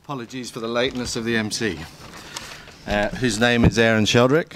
Apologies for the lateness of the MC, whose name is Aaron Sheldrick.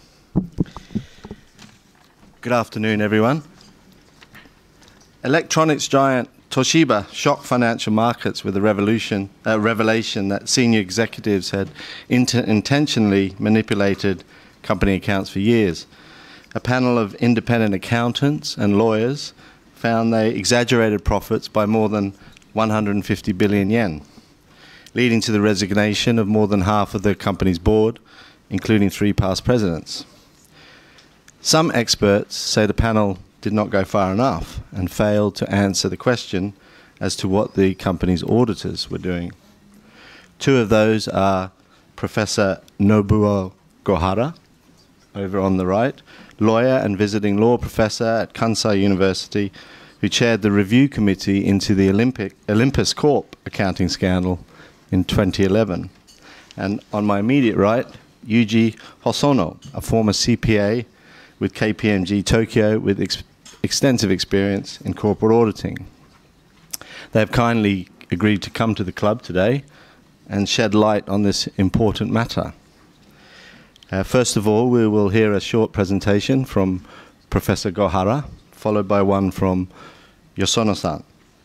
Good afternoon, everyone. Electronics giant Toshiba shocked financial markets with a revelation that senior executives had intentionally manipulated company accounts for years. A panel of independent accountants and lawyers found they exaggerated profits by more than 150 billion yen, leading to the resignation of more than half of the company's board, including 3 past presidents. Some experts say the panel did not go far enough and failed to answer the question as to what the company's auditors were doing. 2 of those are Professor Nobuo Gohara, over on the right, lawyer and visiting law professor at Kansai University, who chaired the review committee into the Olympus Corp accounting scandal in 2011. And on my immediate right, Yuji Hosono, a former CPA with KPMG Tokyo with extensive experience in corporate auditing. They have kindly agreed to come to the club today and shed light on this important matter. First of all, we will hear a short presentation from Professor Gohara, followed by one from Hosono-san.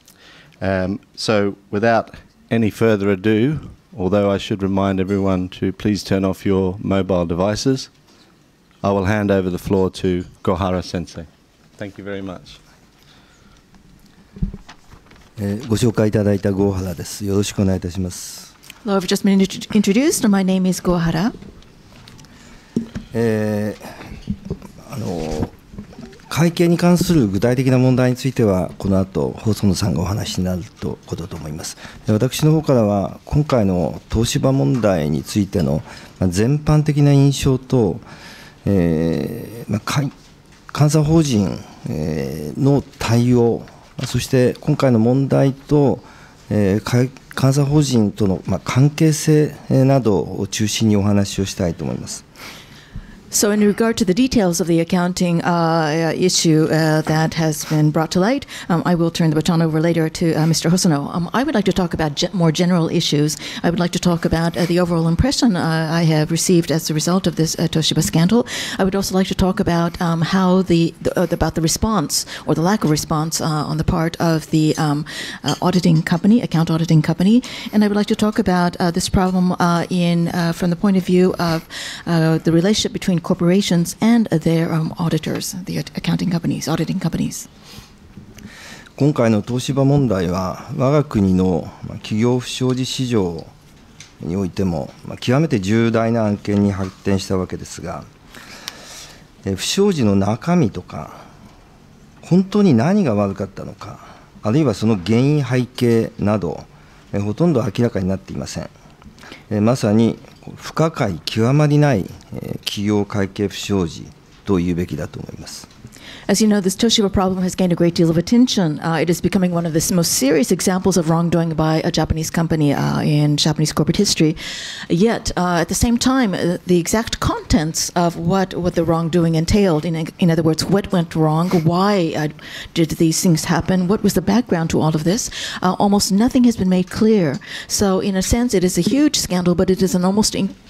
So without any further ado, although I should remind everyone to please turn off your mobile devices, I will hand over the floor to Gohara Sensei. Thank you very much. ご紹介いただいたゴーハラです。よろしくお願いいたします。 Hello, I've just been introduced. My name is Gohara. 会計に関する具体的な問題については、この後細野さんがお話になることと思います。私の方からは、今回の東芝問題についての全般的な印象と、監査法人の対応、そして今回の問題と、監査法人との関係性などを中心にお話をしたいと思います。 So in regard to the details of the accounting issue that has been brought to light, I will turn the baton over later to Mr. Hosono. I would like to talk about more general issues. I would like to talk about the overall impression I have received as a result of this Toshiba scandal. I would also like to talk about how about the response or the lack of response on the part of the auditing company, account auditing company, and I would like to talk about this problem from the point of view of the relationship between corporations and their auditors, the accounting companies, auditing companies. 今回の東芝問題は、我が国の企業不祥事市場においても極めて重大な案件に発展したわけですが、不祥事の中身とか、本当に何が悪かったのか、あるいはその原因背景など、ほとんど明らかになっていません。まさに不可解極まりない企業会計不祥事と言うべきだと思います。 As you know, this Toshiba problem has gained a great deal of attention. It is becoming one of the most serious examples of wrongdoing by a Japanese company in Japanese corporate history. Yet, at the same time, the exact contents of what the wrongdoing entailed, in other words, what went wrong, why did these things happen, what was the background to all of this, almost nothing has been made clear. So, in a sense, it is a huge scandal, but it is an almost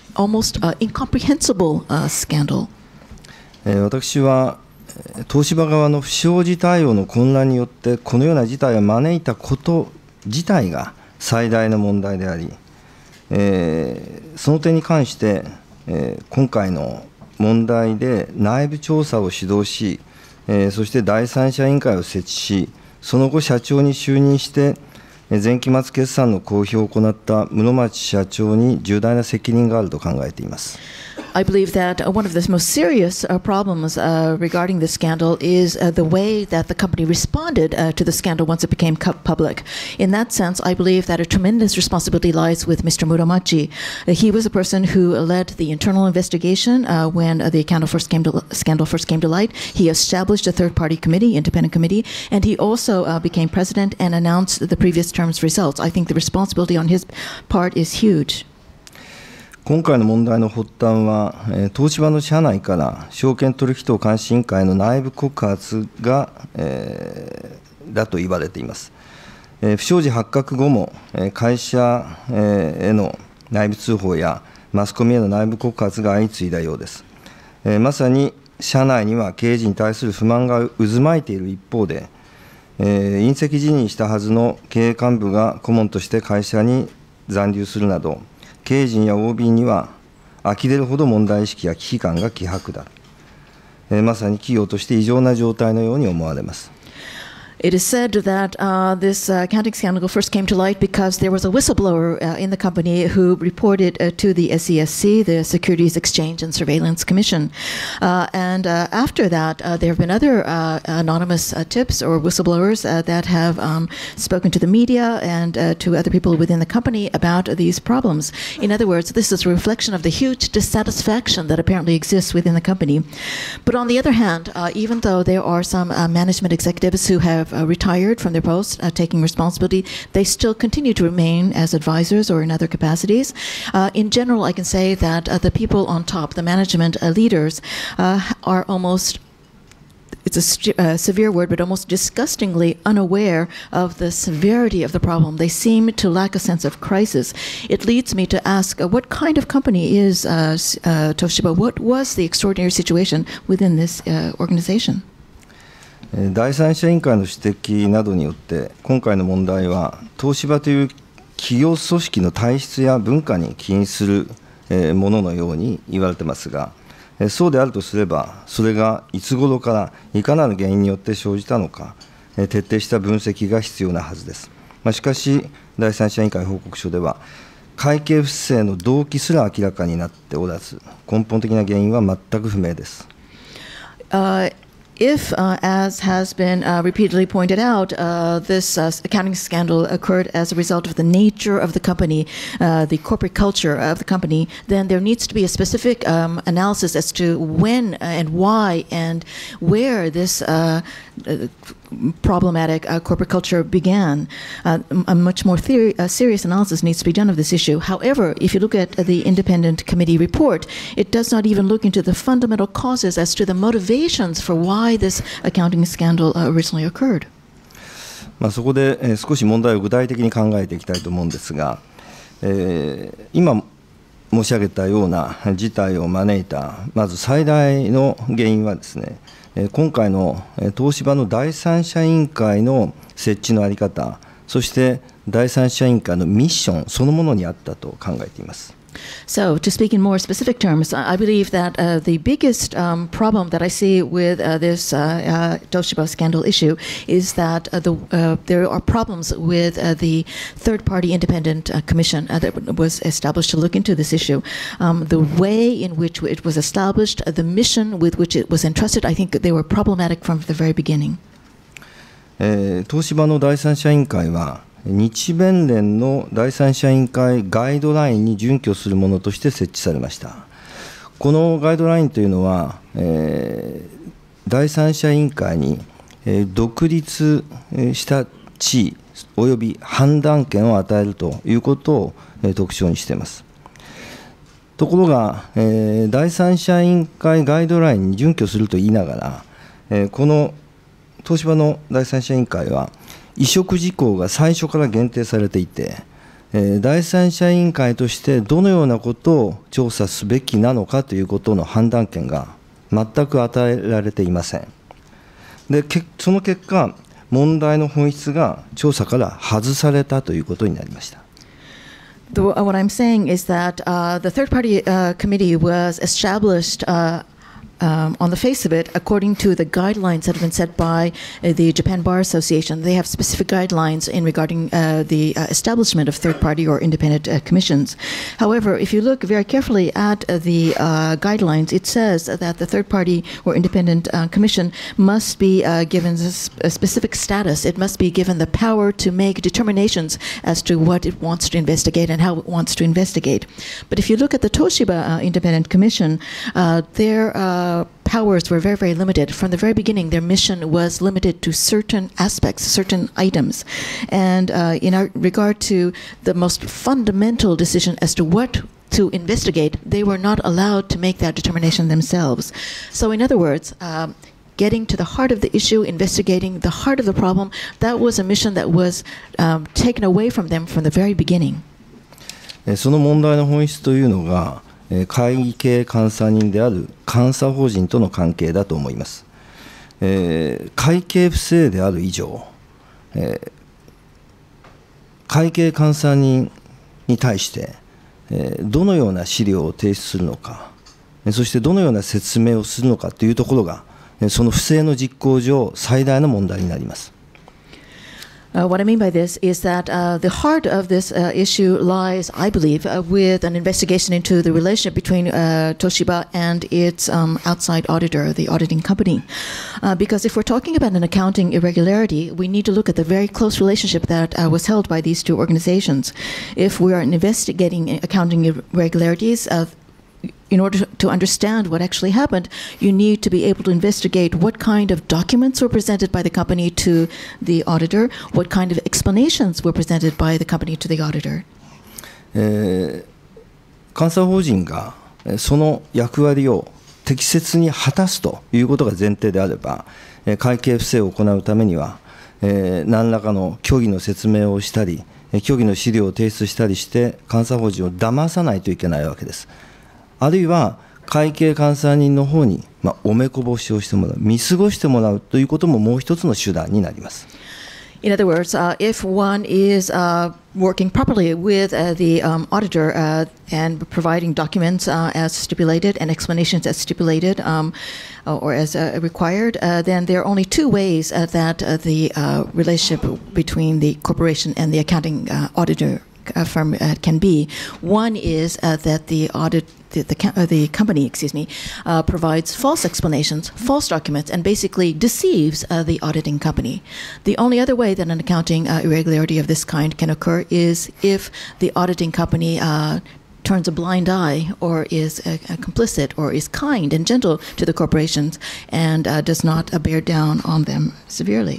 incomprehensible scandal. 私は東芝側の不祥事対応の混乱によってこのような事態を招いたこと自体が最大の問題であり、その点に関して、今回の問題で内部調査を主導し、そして第三者委員会を設置し、その後社長に就任して前期末決算の公表を行った室町社長に重大な責任があると考えています。 I believe that one of the most serious problems regarding this scandal is the way that the company responded to the scandal once it became public. In that sense, I believe that a tremendous responsibility lies with Mr. Muromachi. He was a person who led the internal investigation when the scandal first came to light. He established a third-party committee, independent committee, and he also became president and announced the previous term's results. I think the responsibility on his part is huge. 今回の問題の発端は、東芝の社内から証券取引等監視委員会の内部告発が、だと言われています。 不祥事発覚後も会社への内部通報やマスコミへの内部告発が相次いだようです。まさに社内には経営陣に対する不満が渦巻いている一方で、引責辞任したはずの経営幹部が顧問として会社に残留するなど、経営陣や OB には呆れるほど問題意識や危機感が希薄だ。まさに企業として異常な状態のように思われます。 It is said that this accounting scandal first came to light because there was a whistleblower in the company who reported to the SESC, the Securities Exchange and Surveillance Commission. And after that, there have been other anonymous tips or whistleblowers that have spoken to the media and to other people within the company about these problems. In other words, this is a reflection of the huge dissatisfaction that apparently exists within the company. But on the other hand, even though there are some management executives who have retired from their posts, taking responsibility, they still continue to remain as advisors or in other capacities. In general, I can say that the people on top, the management leaders, are almost, it's a severe word, but almost disgustingly unaware of the severity of the problem. They seem to lack a sense of crisis. It leads me to ask, what kind of company is Toshiba? What was the extraordinary situation within this organization? 第三者委員会の指摘などによって今回の問題は東芝という企業組織の体質や文化に起因するもののように言われてますが、そうであるとすればそれがいつ頃からいかなる原因によって生じたのか徹底した分析が必要なはずです。しかし第三者委員会報告書では会計不正の動機すら明らかになっておらず根本的な原因は全く不明です。 If, as has been repeatedly pointed out, this accounting scandal occurred as a result of the nature of the company, the corporate culture of the company, then there needs to be a specific analysis as to when and why and where this problematic corporate culture began. A much more serious analysis needs to be done of this issue. However, if you look at the independent committee report, it does not even look into the fundamental causes as to the motivations for why this accounting scandal originally occurred. そこで少し問題を具体的に考えていきたいと思うんですが、今申し上げたような事態を招いたまず最大の原因はですね、今回の東芝の第三者委員会の設置の在り方、そして第三者委員会のミッションそのものにあったと考えています。 So, to speak in more specific terms, I believe that the biggest problem that I see with this Toshiba scandal issue is that there are problems with the third-party independent commission that was established to look into this issue. The way in which it was established, the mission with which it was entrusted, I think they were problematic from the very beginning. 東芝の第三者委員会は日弁連の第三者委員会ガイドラインに準拠するものとして設置されました。このガイドラインというのは、第三者委員会に、独立した地位および判断権を与えるということを、特徴にしています。ところが、第三者委員会ガイドラインに準拠すると言いながら、この東芝の第三者委員会は委嘱事項が最初から限定されていて、第三者委員会としてどのようなことを調査すべきなのかということの判断権が全く与えられていません。で、その結果、問題の本質が調査から外されたということになりました。 What I'm saying is that the third-party committee was established on the face of it, according to the guidelines that have been set by the Japan Bar Association. They have specific guidelines in regarding the establishment of third-party or independent commissions. However, if you look very carefully at the guidelines, it says that the third-party or independent commission must be given a specific status. It must be given the power to make determinations as to what it wants to investigate and how it wants to investigate. But if you look at the Toshiba Independent Commission, their powers were very, very limited. From the very beginning, their mission was limited to certain aspects, certain items. And in regard to the most fundamental decision as to what to investigate, they were not allowed to make that determination themselves. So in other words, getting to the heart of the issue, investigating the heart of the problem, that was a mission that was taken away from them from the very beginning. その問題の本質というのが、会計監査人である監査法人との関係だと思います。会計不正である以上、会計監査人に対して、どのような資料を提出するのか、そしてどのような説明をするのかというところが、その不正の実行上、最大の問題になります。 What I mean by this is that the heart of this issue lies, I believe, with an investigation into the relationship between Toshiba and its outside auditor, the auditing company. Because if we're talking about an accounting irregularity, we need to look at the very close relationship that was held by these two organizations. If we are investigating accounting irregularities, in order to understand what actually happened, you need to be able to investigate what kind of documents were presented by the company to the auditor, what kind of explanations were presented by the company to the auditor. 監査法人がその役割を適切に果たすということが前提であれば、会計不正を行うためには、何らかの虚偽の説明をしたり、虚偽の資料を提出したりして、監査法人を騙さないといけないわけです。あるいは会計監査人の方に、おめこぼしをしてもらう、見過ごしてもらうということももう一つの手段になります。 In other words, if one is working properly with the auditor and providing documents as stipulated and explanations as stipulated or as required, then there are only two ways that the relationship between the corporation and the accounting auditor firm can be. One is that the company, provides false explanations, false documents, and basically deceives the auditing company. The only other way that an accounting irregularity of this kind can occur is if the auditing company turns a blind eye or is complicit or is kind and gentle to the corporations and does not bear down on them severely.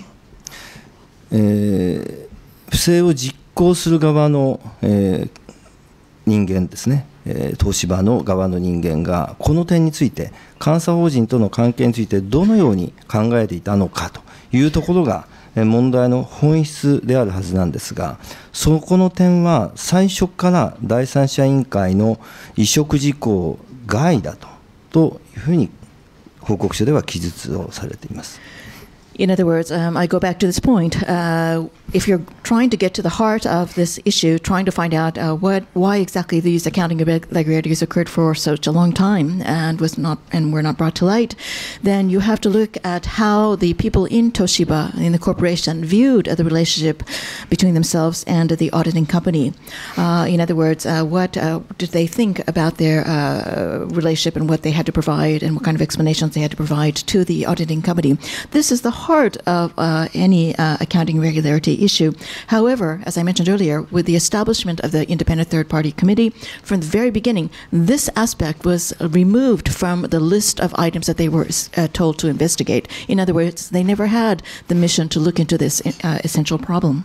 不正を実行する側の、人間ですね、東芝の側の人間がこの点について監査法人との関係についてどのように考えていたのかというところが問題の本質であるはずなんですが、そこの点は最初から第三者委員会の委嘱事項外だというふうに報告書では記述をされています。 In other words, I go back to this point. If you're trying to get to the heart of this issue, trying to find out why exactly these accounting irregularities occurred for such a long time and were not brought to light, then you have to look at how the people in Toshiba, in the corporation, viewed the relationship between themselves and the auditing company. In other words, what did they think about their relationship and what they had to provide and what kind of explanations they had to provide to the auditing company. This is the heart of any accounting irregularity issue. However, as I mentioned earlier, with the establishment of the independent third-party committee, from the very beginning, this aspect was removed from the list of items that they were told to investigate. In other words, they never had the mission to look into this essential problem.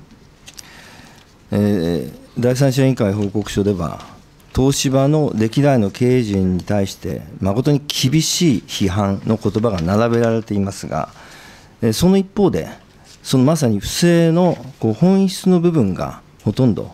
第三者委員会報告書では、東芝の歴代の経営陣に対して誠に厳しい批判の言葉が並べられていますが、その一方で、そのまさに不正の本質の部分がほとんど、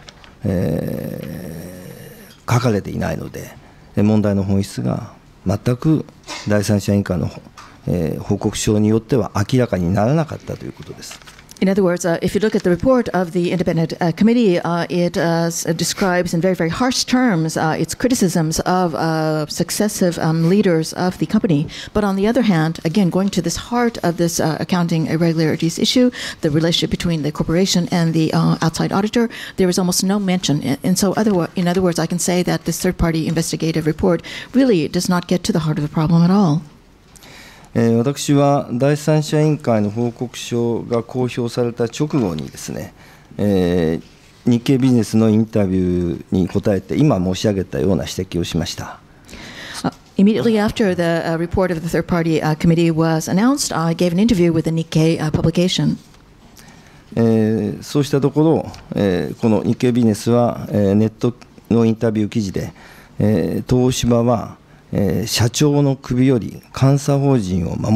書かれていないので、問題の本質が全く第三者委員会の、報告書によっては明らかにならなかったということです。 In other words, if you look at the report of the independent committee, it describes in very, very harsh terms its criticisms of successive leaders of the company. But on the other hand, again, going to this heart of this accounting irregularities issue, the relationship between the corporation and the outside auditor, there is almost no mention. And so, in other words, I can say that this third-party investigative report really does not get to the heart of the problem at all. 私は第三者委員会の報告書が公表された直後にですね、日経ビジネスのインタビューに答えて今申し上げたような指摘をしました。 Immediately after the report of the third-party committee was announced, I gave an interview with the Nikkei publication. そうしたところ、この日経ビジネスは、ネットのインタビュー記事で、東芝は社長の首より監査法人を守った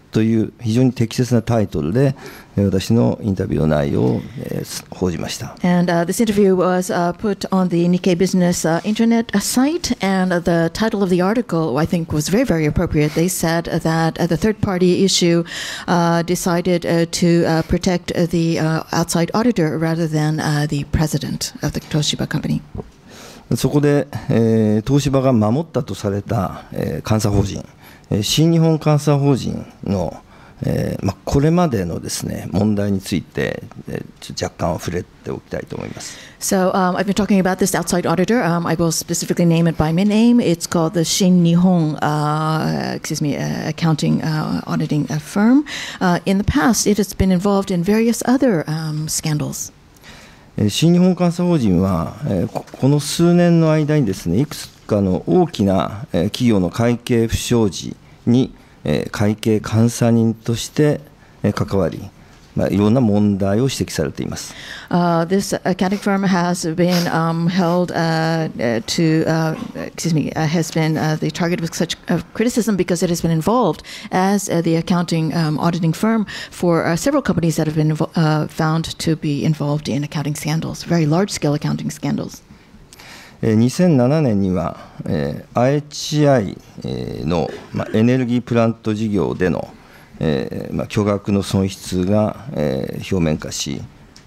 という非常に適切なタイトルで私のインタビューの内容を報じました。 And this interview was put on the Nikkei Business internet site, and the title of the article, I think, was very, very appropriate. They said that the third-party issue decided to protect the outside auditor rather than the president of the Toshiba company. そこで、東芝が守ったとされた、監査法人、新日本監査法人の、これまでのですね、問題について、若干触れておきたいと思います。 So I've been talking about this outside auditor. I will specifically name it by name. It's called the Shin Nihon, accounting auditing firm. In the past, it has been involved in various other scandals. 新日本監査法人は、この数年の間にですね、いくつかの大きな企業の会計不祥事に会計監査人として関わり、いろんな問題を指摘されています。 This accounting firm has been held has been the target of such criticism because it has been involved as the accounting auditing firm for several companies that have been found to be involved in accounting scandals, very large-scale accounting scandals. 2007年には IHI のエネルギープラント事業での巨額の損失が表面化し、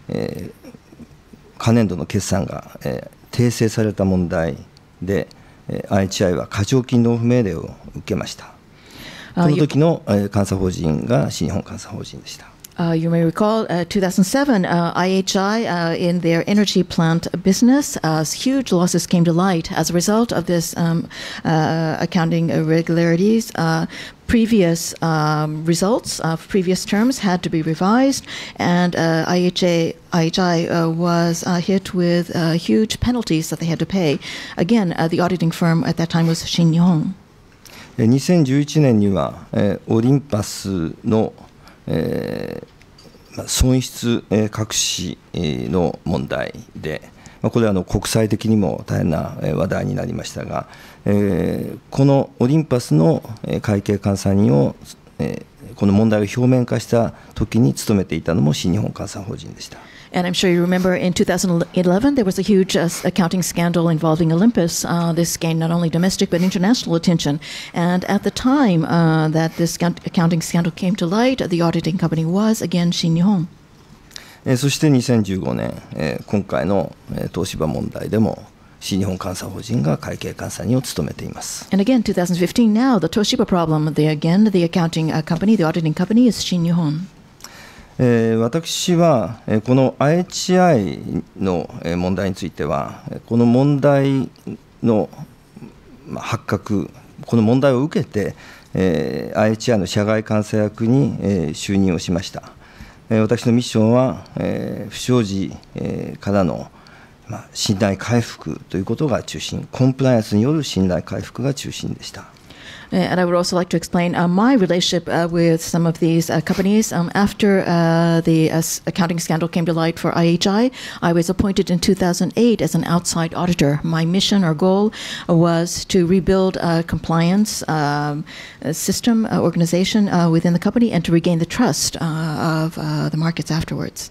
可年度の決算が訂正された問題で IHI は課徴金納付命令を受けました。この時の監査法人が新日本監査法人でした。 You may recall 2007, IHI in their energy plant business, huge losses came to light as a result of this accounting irregularities. Previous results of previous terms had to be revised, and IHI was hit with huge penalties that they had to pay. Again, the auditing firm at that time was Shin Nihon. 2011年にはオリンパスの損失隠しの問題で、これは国際的にも大変な話題になりましたが、このオリンパスの会計監査人をこの問題を表面化した時に務めていたのも新日本監査法人でした。 And I'm sure you remember in 2011 there was a huge accounting scandal involving Olympus. This gained not only domestic but international attention. And at the time that this accounting scandal came to light, the auditing company was again Shin Nihon. そして2015年、今回の東芝問題でも新日本監査法人が会計監査人を務めています。 And again, 2015 now, the Toshiba problem, the accounting company, the auditing company is Shin Nihon. 私はこの IHI の問題については、この問題の発覚、この問題を受けて、IHI の社外監査役に就任をしました。私のミッションは、不祥事からの信頼回復ということが中心、コンプライアンスによる信頼回復が中心でした。 And I would also like to explain my relationship with some of these companies. After the accounting scandal came to light for IHI, I was appointed in 2008 as an outside auditor. My mission or goal was to rebuild a compliance system, organization within the company, and to regain the trust of the markets afterwards.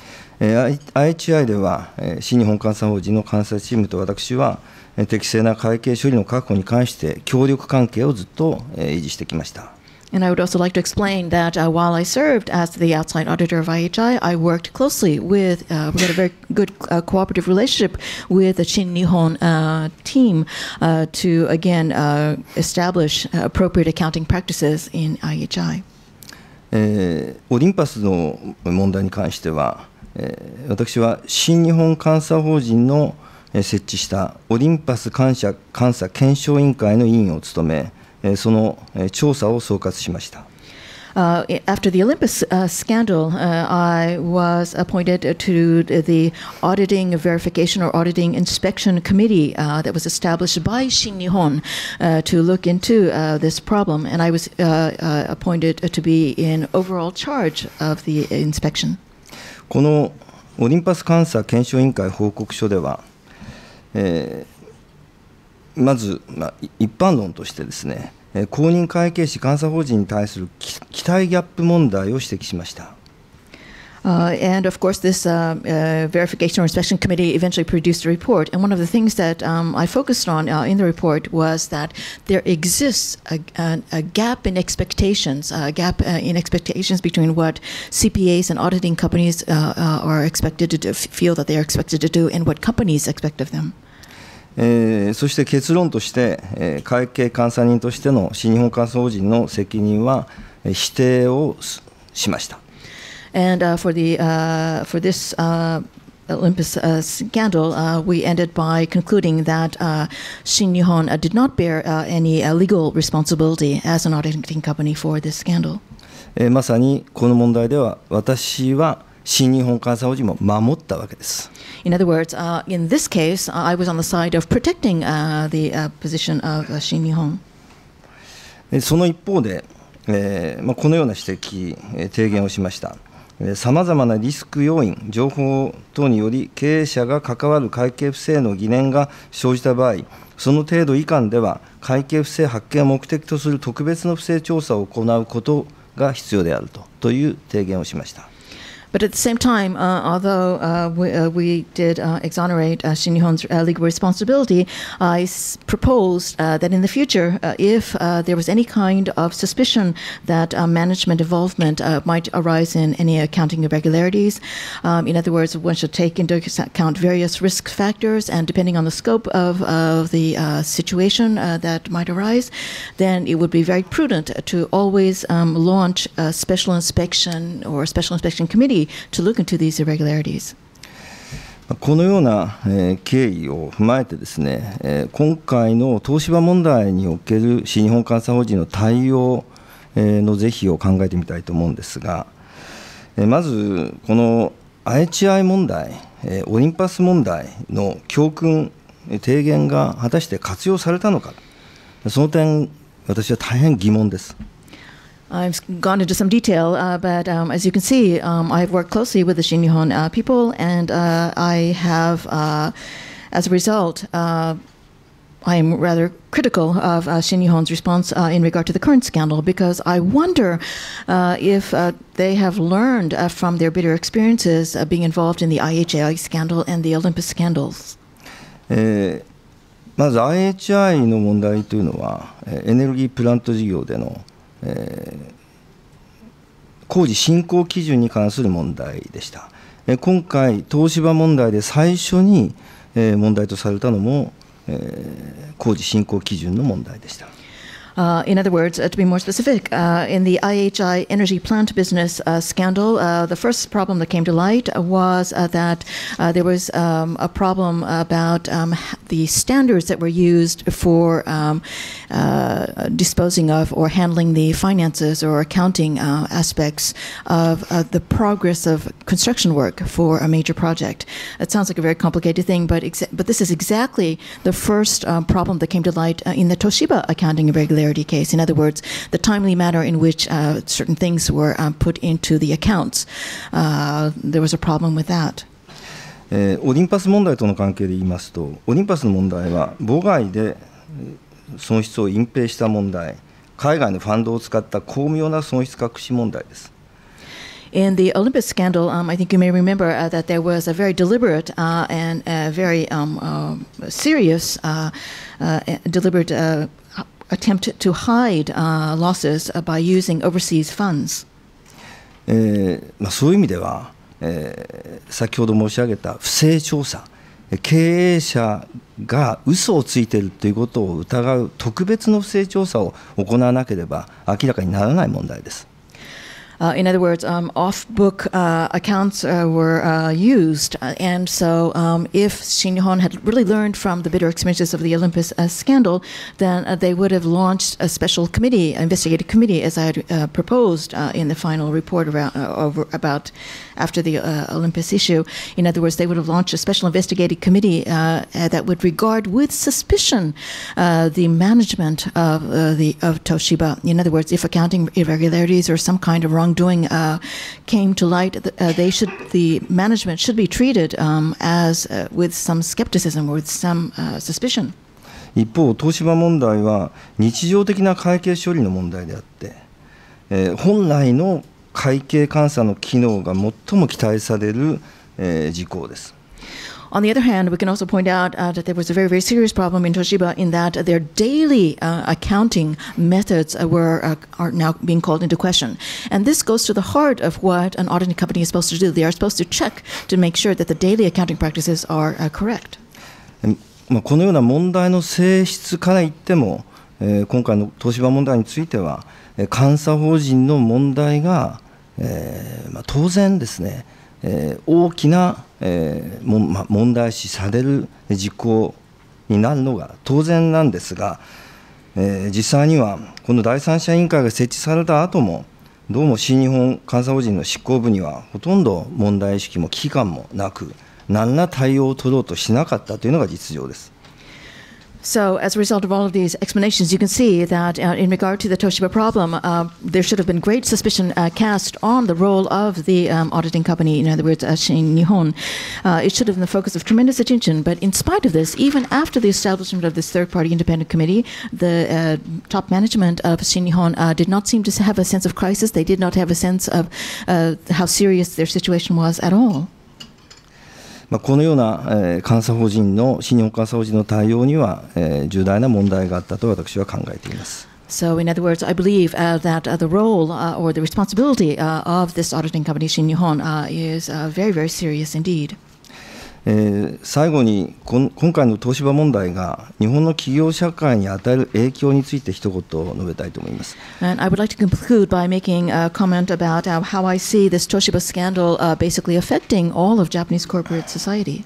IHI では新日本監査法人の監査チームと私は適正な会計処理の確保に関して協力関係をずっと維持してきました。 And I would also like to explain that while I served as the outside auditor of IHI, I worked closely with, we had a very good cooperative relationship with the Shin Nihon team to again establish appropriate accounting practices in IHI. オリンパスの問題に関しては、私は新日本監査法人の設置したオリンパス監査検証委員会の委員を務め、その調査を総括しました。 After the Olympus scandal, I was appointed to the Auditing Verification or Auditing Inspection Committee that was established by Shin Nihon to look into this problem, and I was appointed to be in overall charge of the inspection. このオリンパス監査検証委員会報告書では、まず、一般論としてですね、公認会計士監査法人に対する規待ギャップ問題を指摘しました。 And of course, this verification or inspection committee eventually produced a report. And one of the things that I focused on in the report was that there exists a gap in expectations, between what CPAs and auditing companies are expected to do, feel that they are expected to do, and what companies expect of them. そして結論として、会計監査人としての新日本監査法人の責任は否定をしました。 And for this Olympus scandal, we ended by concluding that Shin Nihon did not bear any legal responsibility as an auditing company for this scandal. まさにこの問題では私は新日本監査法人も守ったわけです。 In other words, in this case, I was on the side of protecting the position of Shin Nihon. その一方で、このような指摘、提言をしました。さまざまなリスク要因、情報等により経営者が関わる会計不正の疑念が生じた場合、その程度以下では会計不正発見を目的とする特別の不正調査を行うことが必要であるという提言をしました。 But at the same time, although we did exonerate Shin Nihon's legal responsibility, I proposed that in the future, if there was any kind of suspicion that management involvement might arise in any accounting irregularities, in other words, one should take into account various risk factors, and depending on the scope of the situation that might arise, then it would be very prudent to always launch a special inspection or a special inspection committee to look into these irregularities. このような経緯を踏まえてですね、今回の東芝問題における新日本監査法人の対応の是非を考えてみたいと思うんですが、まずこの IHI 問題、オリンパス問題の教訓、提言が果たして活用されたのか、その点私は大変疑問です。 I've gone into some detail, but as you can see, I've worked closely with the Shin Nihon people, and I have, as a result, I am rather critical of Shin Nihon's response in regard to the current scandal, because I wonder if they have learned from their bitter experiences being involved in the IHI scandal and the Olympus scandals. まず IHI の問題というのは、エネルギープラント事業での工事進行基準に関する問題でした。今回、東芝問題で最初に問題とされたのも工事進行基準の問題でした。 In other words, to be more specific, in the IHI energy plant business scandal, the first problem that came to light was that there was a problem about the standards that were used for disposing of or handling the finances or accounting aspects of the progress of construction work for a major project. It sounds like a very complicated thing, but this is exactly the first problem that came to light in the Toshiba accounting irregularity case. In other words, the timely manner in which certain things were put into the accounts. There was a problem with that. オリンパス問題との関係で言いますと、オリンパスの問題は母外で損失を隠蔽した問題、海外のファンドを使った巧妙な損失隠し問題です。 In the Olympus scandal, I think you may remember that there was a very deliberate and very serious, deliberate attempt to hide losses by using overseas funds. そういう意味では、先ほど申し上げた不正調査、経営者が嘘をついているということを疑う特別の不正調査を行わなければ明らかにならない問題です。 In other words, off-book accounts were used, and so if Shin Nihon had really learned from the bitter experiences of the Olympus scandal, then they would have launched a special committee, investigative committee, as I had proposed in the final report about after the Olympus issue. In other words, they would have launched a special investigative committee that would regard with suspicion the management of Toshiba. In other words, if accounting irregularities or some kind of wrongdoing came to light, the management should be treated as with some skepticism or with some suspicion. 一方、東芝問題は日常的な会計処理の問題であって、 本来の会計監査の機能が最も期待される、事項です。 On the other hand, we can also point out that there was a very, very serious problem in Toshiba in that their daily accounting methods are now being called into question. And this goes to the heart of what an auditing company is supposed to do. They are supposed to check to make sure that the daily accounting practices are correct. このような問題の性質から言っても、今回の東芝問題については、監査法人の問題が、当然ですね、大きな、問題視される事項になるのが当然なんですが、実際にはこの第三者委員会が設置された後も、どうも新日本監査法人の執行部にはほとんど問題意識も危機感もなく、何ら対応を取ろうとしなかったというのが実情です。 So, as a result of all of these explanations, you can see that in regard to the Toshiba problem, there should have been great suspicion cast on the role of the auditing company, in other words, Shin Nihon. It should have been the focus of tremendous attention, but in spite of this, even after the establishment of this third-party independent committee, the top management of Shin Nihon did not seem to have a sense of crisis. They did not have a sense of how serious their situation was at all. このような監査法人の新日本監査法人の対応には重大な問題があったと私は考えています。 So, in other words, I believe that the role or the responsibility of this auditing company, Shin Nihon, is very, very serious indeed. 最後に今回の東芝問題が日本の企業社会に与える影響について一言述べたいと思います。 And I would like to conclude by making a comment about how I see this Toshiba scandal basically affecting all of Japanese corporate society.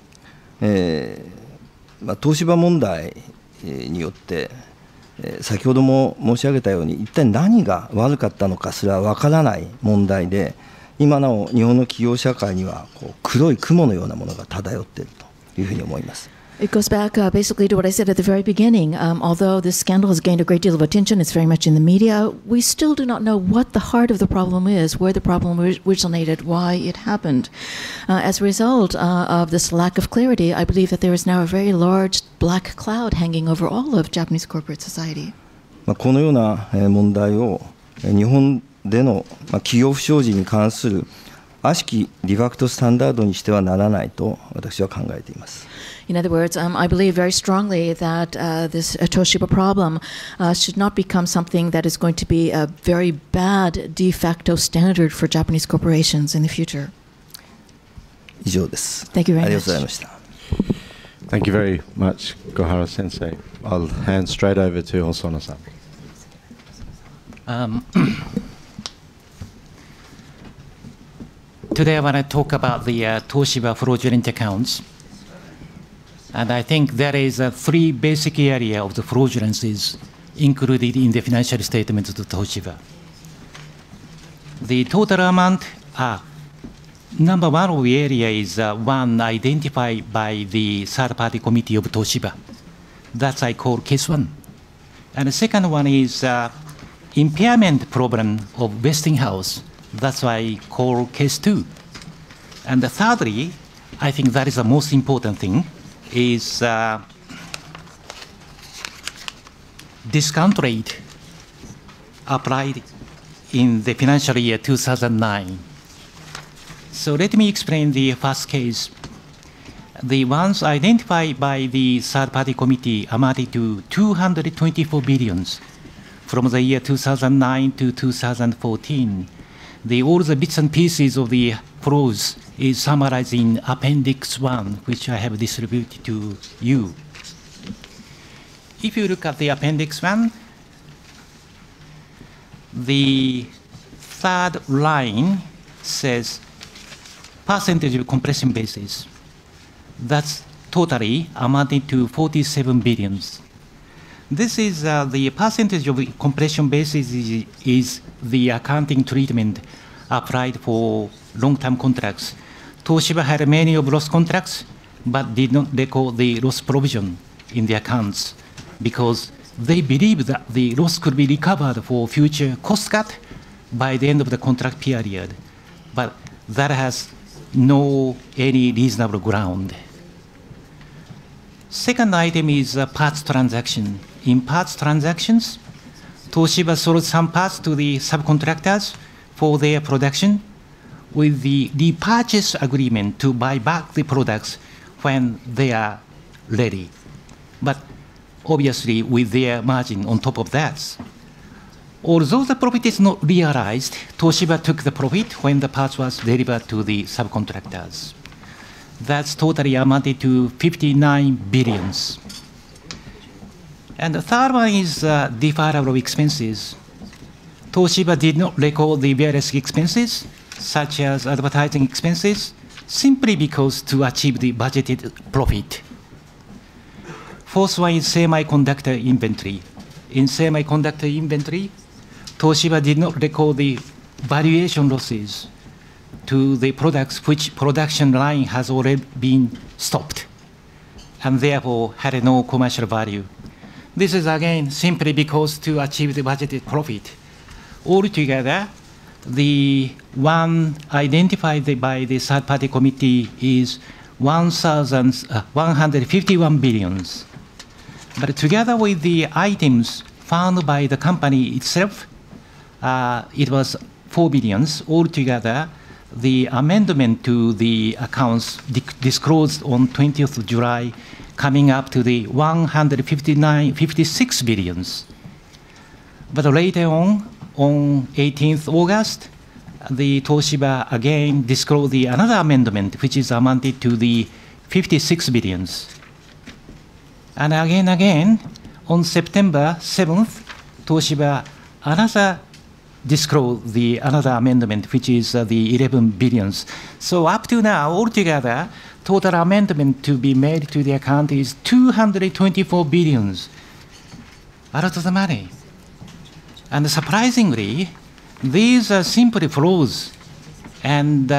東芝問題によって先ほども申し上げたように一体何が悪かったのかすらわからない問題で、今なお日本の企業社会には黒い雲のようなものが漂っているというふうに思います。 It goes back basically to what I said at the very beginning. Although this scandal has gained a great deal of attention, it's very much in the media, we still do not know what the heart of the problem is, where the problem originated, why it happened. As a result of this lack of clarity, I believe that there is now a very large black cloud hanging over all of Japanese corporate society. このような問題を日本での企業不祥事に関する悪しきデファクトスタンダードにしてはならないと私は考えています。 In other words, I believe very strongly that this Toshiba problem should not become something that is going to be a very bad de facto standard for Japanese corporations in the future. 以上です。 Thank you very much. ありがとうございました。 Thank you very much, Gohara Sensei. I'll hand straight over to Hosono-san. Today I want to talk about the Toshiba fraudulent accounts. And I think there is three basic areas of the fraudulences included in the financial statements of the Toshiba. The total amount, number one of the area is one identified by the third-party committee of Toshiba. That's I call case one. And the second one is impairment problem of Westinghouse. That's why I call case two. And thirdly, I think that is the most important thing, is discount rate applied in the financial year 2009. So let me explain the first case. The ones identified by the third-party committee amounted to 224 billions from the year 2009 to 2014. All the bits and pieces of the frauds is summarized in Appendix 1, which I have distributed to you. If you look at the Appendix 1, the third line says percentage of compression basis. That's totally amounting to 47 billions. This is the percentage of compression basis is the accounting treatment applied for long-term contracts. Toshiba had many of loss contracts, but did not record the loss provision in the accounts because they believed that the loss could be recovered for future cost cut by the end of the contract period. But that has no any reasonable ground. Second item is parts transaction. In parts transactions, Toshiba sold some parts to the subcontractors for their production with the repurchase agreement to buy back the products when they are ready. But obviously with their margin on top of that. Although the profit is not realized, Toshiba took the profit when the parts was delivered to the subcontractors. That's totally amounted to 59 billions. And the third one is deferral of expenses. Toshiba did not record the various expenses, such as advertising expenses, simply because to achieve the budgeted profit. Fourth one is semiconductor inventory. In semiconductor inventory, Toshiba did not record the valuation losses to the products which production line has already been stopped and therefore had no commercial value. This is again simply because to achieve the budgeted profit. Altogether, the one identified by the third-party committee is 1,151 billions. But together with the items found by the company itself, it was 4 billions. Altogether, the amendment to the accounts disclosed on 20th of July coming up to the 56 billions. But later on 18th August, the Toshiba again disclosed the another amendment, which is amounted to the 56 billions. And again, on September 7th, Toshiba another disclosed the another amendment, which is the 11 billions. So up to now, altogether, total amendment to be made to the account is 224 billions. A lot of the money. And surprisingly, these are simply flows and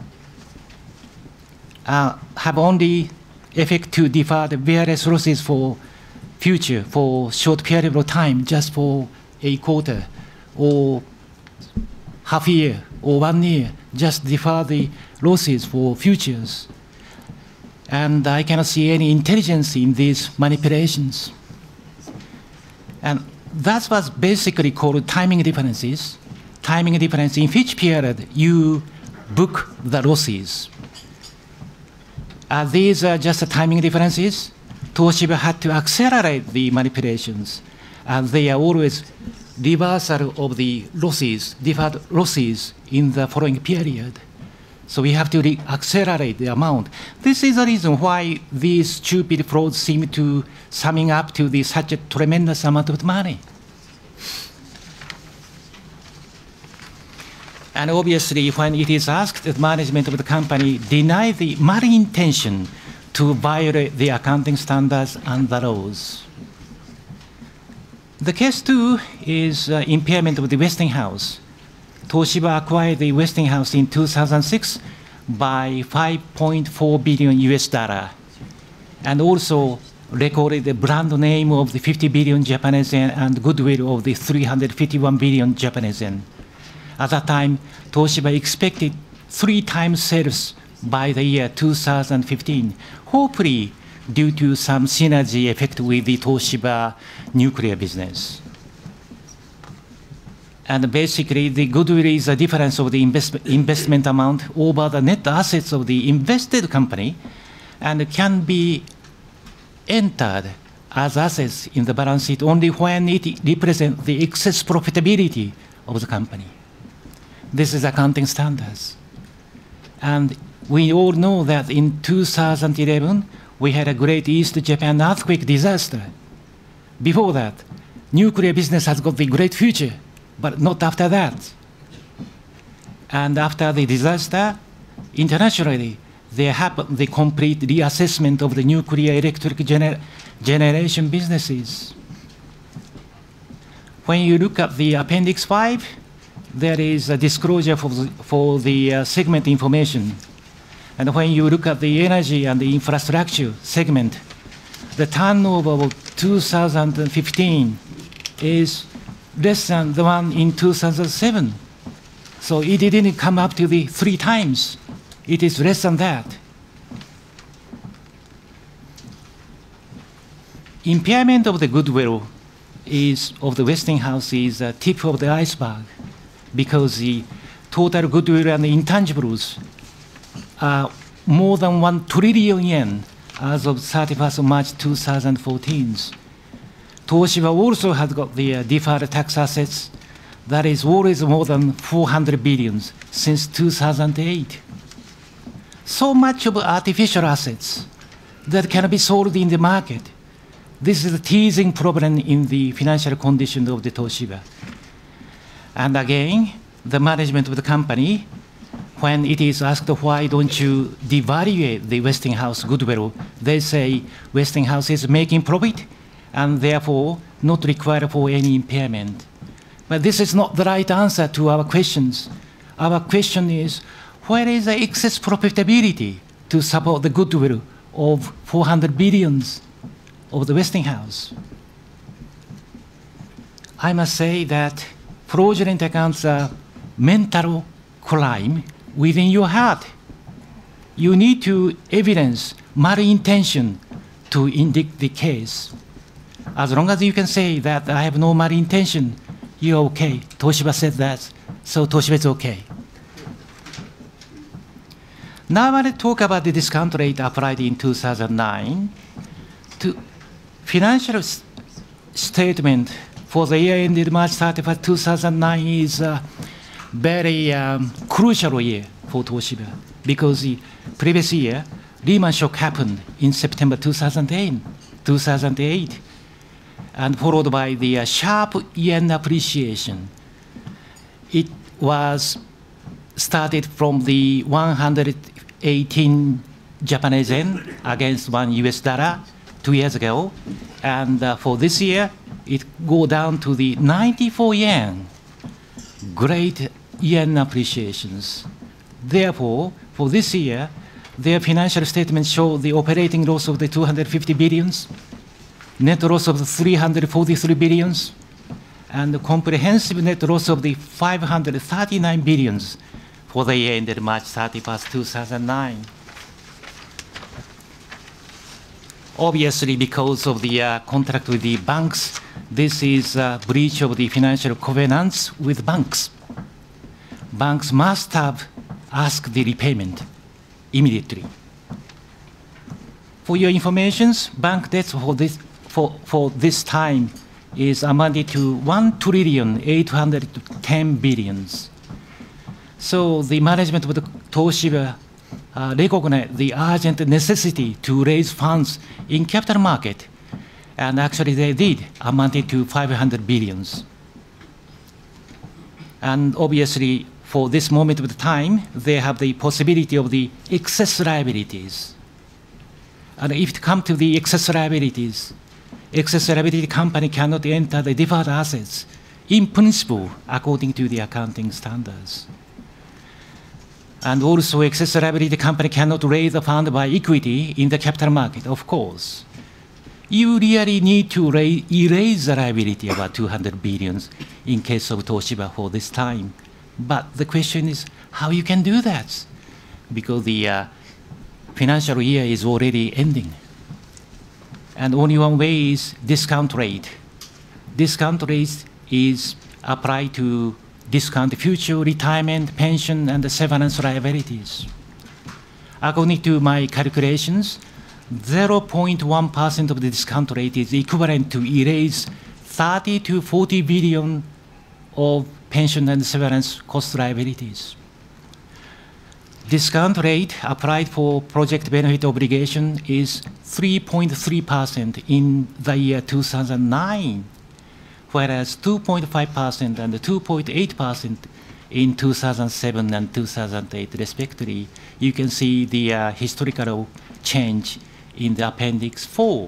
have only effect to defer the various losses for future, for short period of time, just for a quarter or half year or 1 year, just defer the losses for futures. And I cannot see any intelligence in these manipulations. And that's what's basically called timing differences. Timing difference in which period you book the losses. These are just the timing differences. Toshiba had to accelerate the manipulations. And they are always reversal of the losses, deferred losses in the following period. So we have to accelerate the amount. This is the reason why these stupid frauds seem to summing up to such a tremendous amount of money. And obviously, when it is asked, the management of the company deny the malintention to violate the accounting standards and the laws. The case 2 is impairment of the Westinghouse. Toshiba acquired the Westinghouse in 2006 by $5.4 billion US, and also recorded the brand name of the 50 billion Japanese yen and goodwill of the 351 billion Japanese yen. At that time, Toshiba expected 3 times sales by the year 2015, hopefully due to some synergy effect with the Toshiba nuclear business. And basically, the goodwill is a difference of the investment amount over the net assets of the invested company, and can be entered as assets in the balance sheet only when it represents the excess profitability of the company. This is accounting standards. And we all know that in 2011, we had a great East Japan earthquake disaster. Before that, nuclear business has got the great future, but not after that. And after the disaster, internationally, there happened the complete reassessment of the nuclear electric generation businesses. When you look at the Appendix 5, there is a disclosure for the segment information. And when you look at the energy and the infrastructure segment, the turnover of 2015 is less than the one in 2007. So it didn't come up to the 3 times. It is less than that. Impairment of the goodwill of the Westinghouse is a tip of the iceberg, because the total goodwill and intangibles are more than 1 trillion yen as of 31st of March 2014. Toshiba also has got the deferred tax assets that is always more than 400 billion since 2008. So much of artificial assets that can be sold in the market. This is a teasing problem in the financial condition of the Toshiba. And again, the management of the company, when it is asked why don't you devaluate the Westinghouse goodwill, they say Westinghouse is making profit and therefore not required for any impairment. But this is not the right answer to our questions. Our question is, where is the excess profitability to support the goodwill of 400 billions of the Westinghouse? I must say that fraudulent accounts are mental crime within your heart. You need to evidence malintention to indict the case. As long as you can say that I have no malintention, you're okay. Toshiba said that, so Toshiba is okay. Now I want to talk about the discount rate applied in 2009. Financial statement for the year ended March 31, 2009 is a very crucial year for Toshiba, because the previous year, Lehman shock happened in September 2008, and followed by the sharp yen appreciation. It was started from the 118 Japanese yen against $1 US 2 years ago, and for this year, it go down to the 94 yen. Great yen appreciations. Therefore, for this year, their financial statements show the operating loss of the 250 billions, net loss of the 343 billions, and the comprehensive net loss of the 539 billions for the year ended March 31st, 2009. Obviously, because of the contract with the banks, this is a breach of the financial covenants with banks. Banks must have asked the repayment immediately. For your information, bank debts for this time is amounted to 1,810 billion. So the management of the Toshiba recognized the urgent necessity to raise funds in capital market, and actually they did, amounted to 500 billion. And obviously, for this moment of the time, they have the possibility of the excess liabilities. And if it comes to the excess liability company cannot enter the deferred assets in principle according to the accounting standards. And also, excess liability company cannot raise a fund by equity in the capital market, of course. You really need to erase the liability about 200 billion in case of Toshiba for this time. But the question is how you can do that, because the financial year is already ending. And only one way is discount rate. Discount rate is applied to discount future retirement, pension, and the severance liabilities. According to my calculations, 0.1% of the discount rate is equivalent to erase 30 to 40 billion of pension and severance cost liabilities. Discount rate applied for project benefit obligation is 3.3% in the year 2009, whereas 2.5% and 2.8% in 2007 and 2008 respectively. You can see the historical change in the Appendix 4.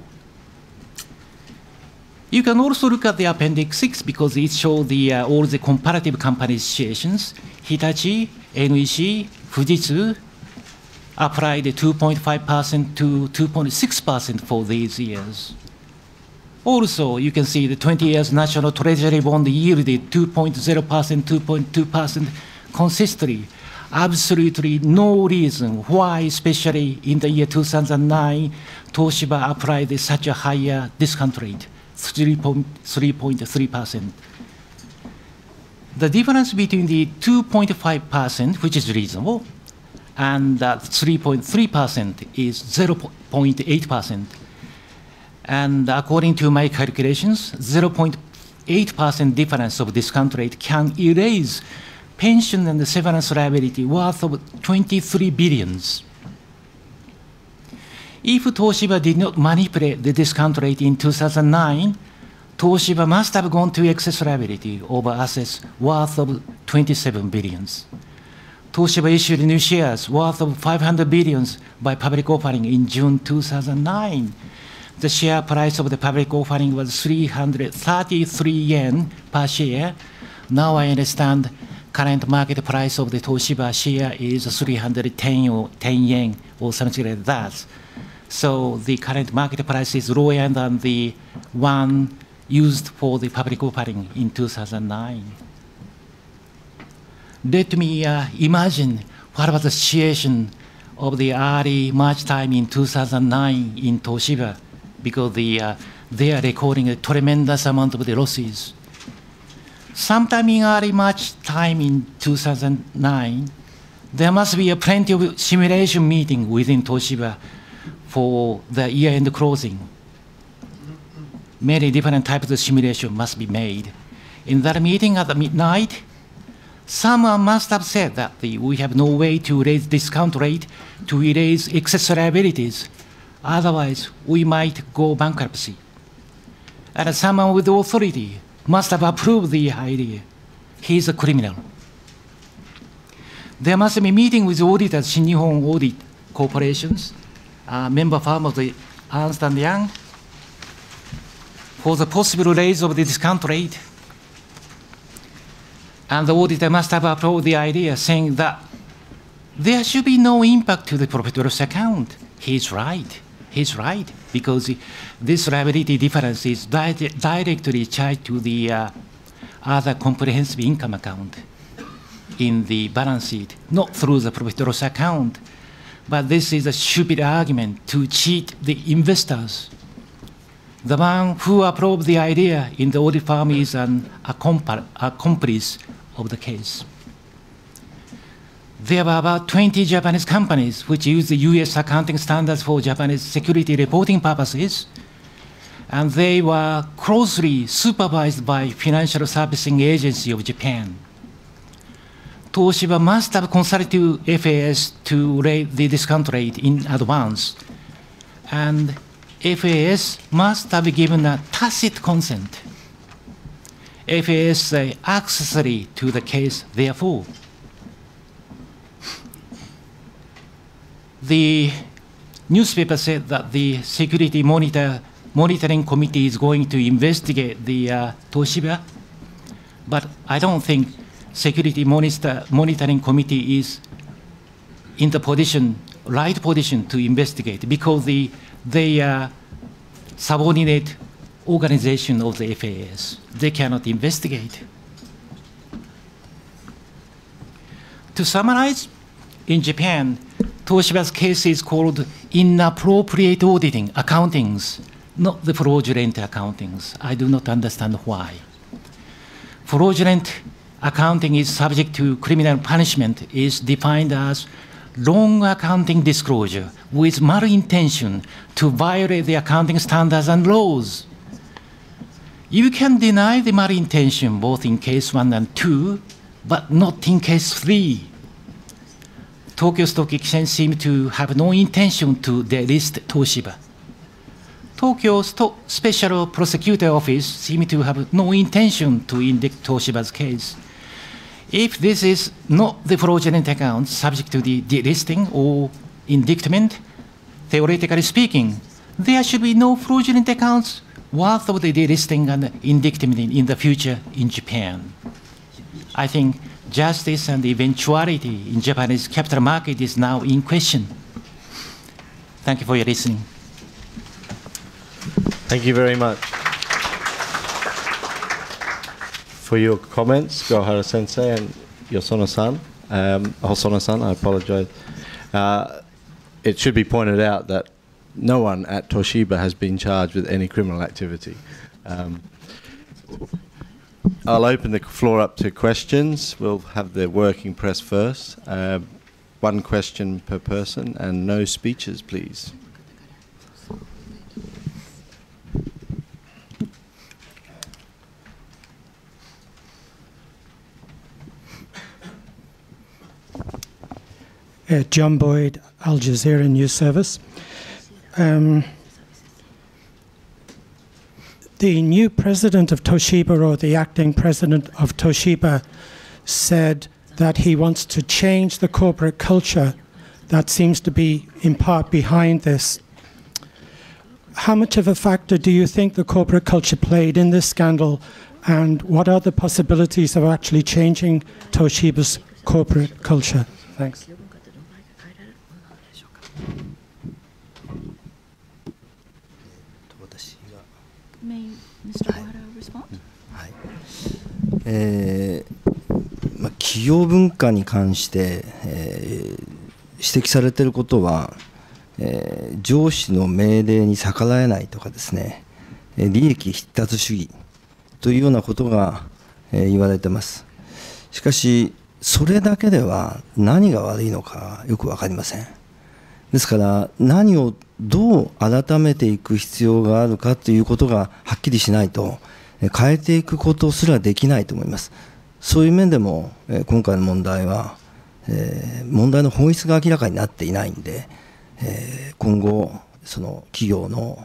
You can also look at the Appendix 6 because it shows all the comparative company situations. Hitachi, NEC, Fujitsu applied 2.5% to 2.6% for these years. Also, you can see the 20 years national treasury bond yielded 2.0%, 2.2% consistently. Absolutely no reason why, especially in the year 2009, Toshiba applied such a higher discount rate, 3.3%. The difference between the 2.5%, which is reasonable, and 3.3% is 0.8%. And according to my calculations, 0.8% difference of discount rate can erase pension and severance liability worth of 23 billions. If Toshiba did not manipulate the discount rate in 2009, Toshiba must have gone to excess liability over assets worth of 27 billions. Toshiba issued new shares worth of 500 billions by public offering in June 2009. The share price of the public offering was 333 yen per share. Now I understand current market price of the Toshiba share is 310 or 10 yen or something like that. So the current market price is lower than the one used for the public offering in 2009. Let me imagine what was the situation of the early March time in 2009 in Toshiba, because they are recording a tremendous amount of the losses. Sometime in early March time in 2009, there must be a plenty of simulation meeting within Toshiba for the year-end closing. Many different types of simulation must be made. In that meeting at midnight, someone must have said that we have no way to raise discount rate to erase excess liabilities. Otherwise, we might go bankruptcy. And someone with authority must have approved the idea. He's a criminal. There must be a meeting with auditors, Nihon Audit Corporations, member firm of the Ernst & Young, for the possible raise of the discount rate. And the auditor must have approved the idea, saying that there should be no impact to the profit or loss account. He's right. He's right, because this liability difference is directly charged to the other comprehensive income account in the balance sheet, not through the profit or loss account. But this is a stupid argument to cheat the investors. The man who approved the idea in the audit firm is an accomplice of the case. There were about 20 Japanese companies which use the US accounting standards for Japanese security reporting purposes, and they were closely supervised by Financial Servicing Agency of Japan. Toshiba must have consulted FAS to raise the discount rate in advance, and FAS must have given a tacit consent. FAS is accessory to the case, therefore. The newspaper said that the security monitoring committee is going to investigate the Toshiba, but I don't think security monitoring committee is in the right position to investigate, because they are subordinate organization of the FAS. They cannot investigate. To summarize, in Japan, Toshiba's case is called inappropriate auditing, accountings, not the fraudulent accountings. I do not understand why. Fraudulent accounting is subject to criminal punishment, is defined as wrong accounting disclosure with malintention to violate the accounting standards and laws. You can deny the malintention both in case 1 and 2, but not in case 3. Tokyo Stock Exchange seemed to have no intention to delist Toshiba. Tokyo Special Prosecutor Office seemed to have no intention to indict Toshiba's case. If this is not the fraudulent account subject to the delisting or indictment, theoretically speaking, there should be no fraudulent accounts worth of the delisting and indictment in the future in Japan. I think justice and eventuality in Japanese capital market is now in question. Thank you for your listening. Thank you very much for your comments, Gohara Sensei and Hosono-san. Hosono-san, I apologize. It should be pointed out that no one at Toshiba has been charged with any criminal activity. I'll open the floor up to questions. We'll have the working press first. One question per person and no speeches, please. John Boyd, Al Jazeera News Service. The new president of Toshiba, or the acting president of Toshiba, said that he wants to change the corporate culture that seems to be in part behind this. How much of a factor do you think the corporate culture played in this scandal, and what are the possibilities of actually changing Toshiba's corporate culture? Thanks. May Mr. Gohara respond? 企業文化に関して、指摘されていることは、上司の命令に逆らえないとかですね、利益必達主義というようなことが、言われています。しかしそれだけでは何が悪いのかよく分かりません。ですから何をどう改めていく必要があるかということがはっきりしないと変えていくことすらできないと思います。そういう面でも今回の問題は問題の本質が明らかになっていないんで、今後その企業の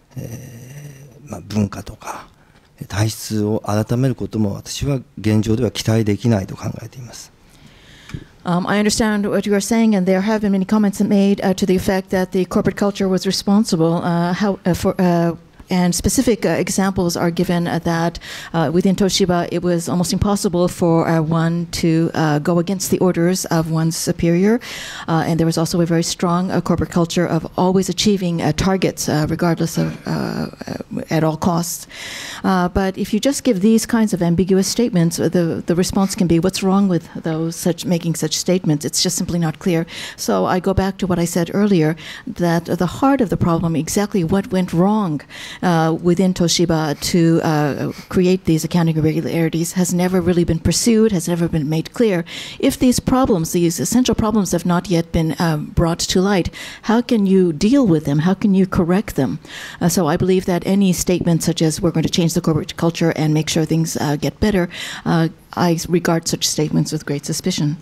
文化とか体質を改めることも私は現状では期待できないと考えています。 I understand what you are saying, and there have been many comments made to the effect that the corporate culture was responsible and specific examples are given that within Toshiba it was almost impossible for one to go against the orders of one's superior, and there was also a very strong corporate culture of always achieving targets regardless of at all costs. But if you just give these kinds of ambiguous statements, the response can be, what's wrong with those making such statements? It's just simply not clear. So I go back to what I said earlier, that the heart of the problem, exactly what went wrong within Toshiba to create these accounting irregularities, has never really been pursued, has never been made clear. If these problems, these essential problems, have not yet been brought to light, how can you deal with them? How can you correct them? So I believe that any statement such as we're going to change the corporate culture and make sure things get better, I regard such statements with great suspicion.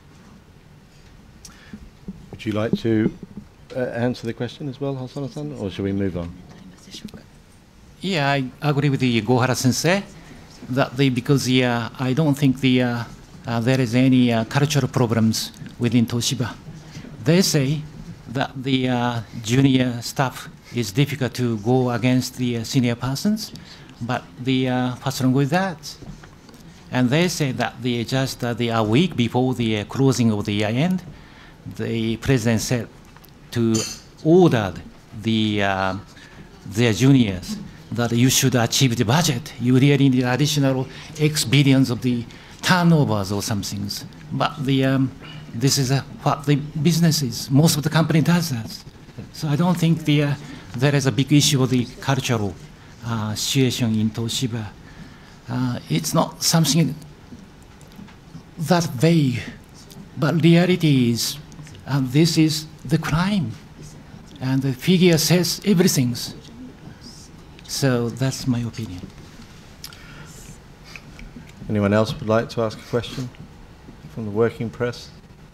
Would you like to answer the question as well, Hosono-san, or should we move on? Yeah, I agree with the Gohara sensei that because I don't think there is any cultural problems within Toshiba. They say that the junior staff is difficult to go against the senior persons, but what's wrong with that? And they say that just a week before the closing of the year end, the president said to order their juniors that you should achieve the budget. You really need additional X billions of the turnovers or some things. But this is what the business is. Most of the company does that. So I don't think there is a big issue of the cultural situation in Toshiba. It's not something that vague, but reality is this is the crime, and the figure says everything. So that's my opinion. Anyone else would like to ask a question from the working press?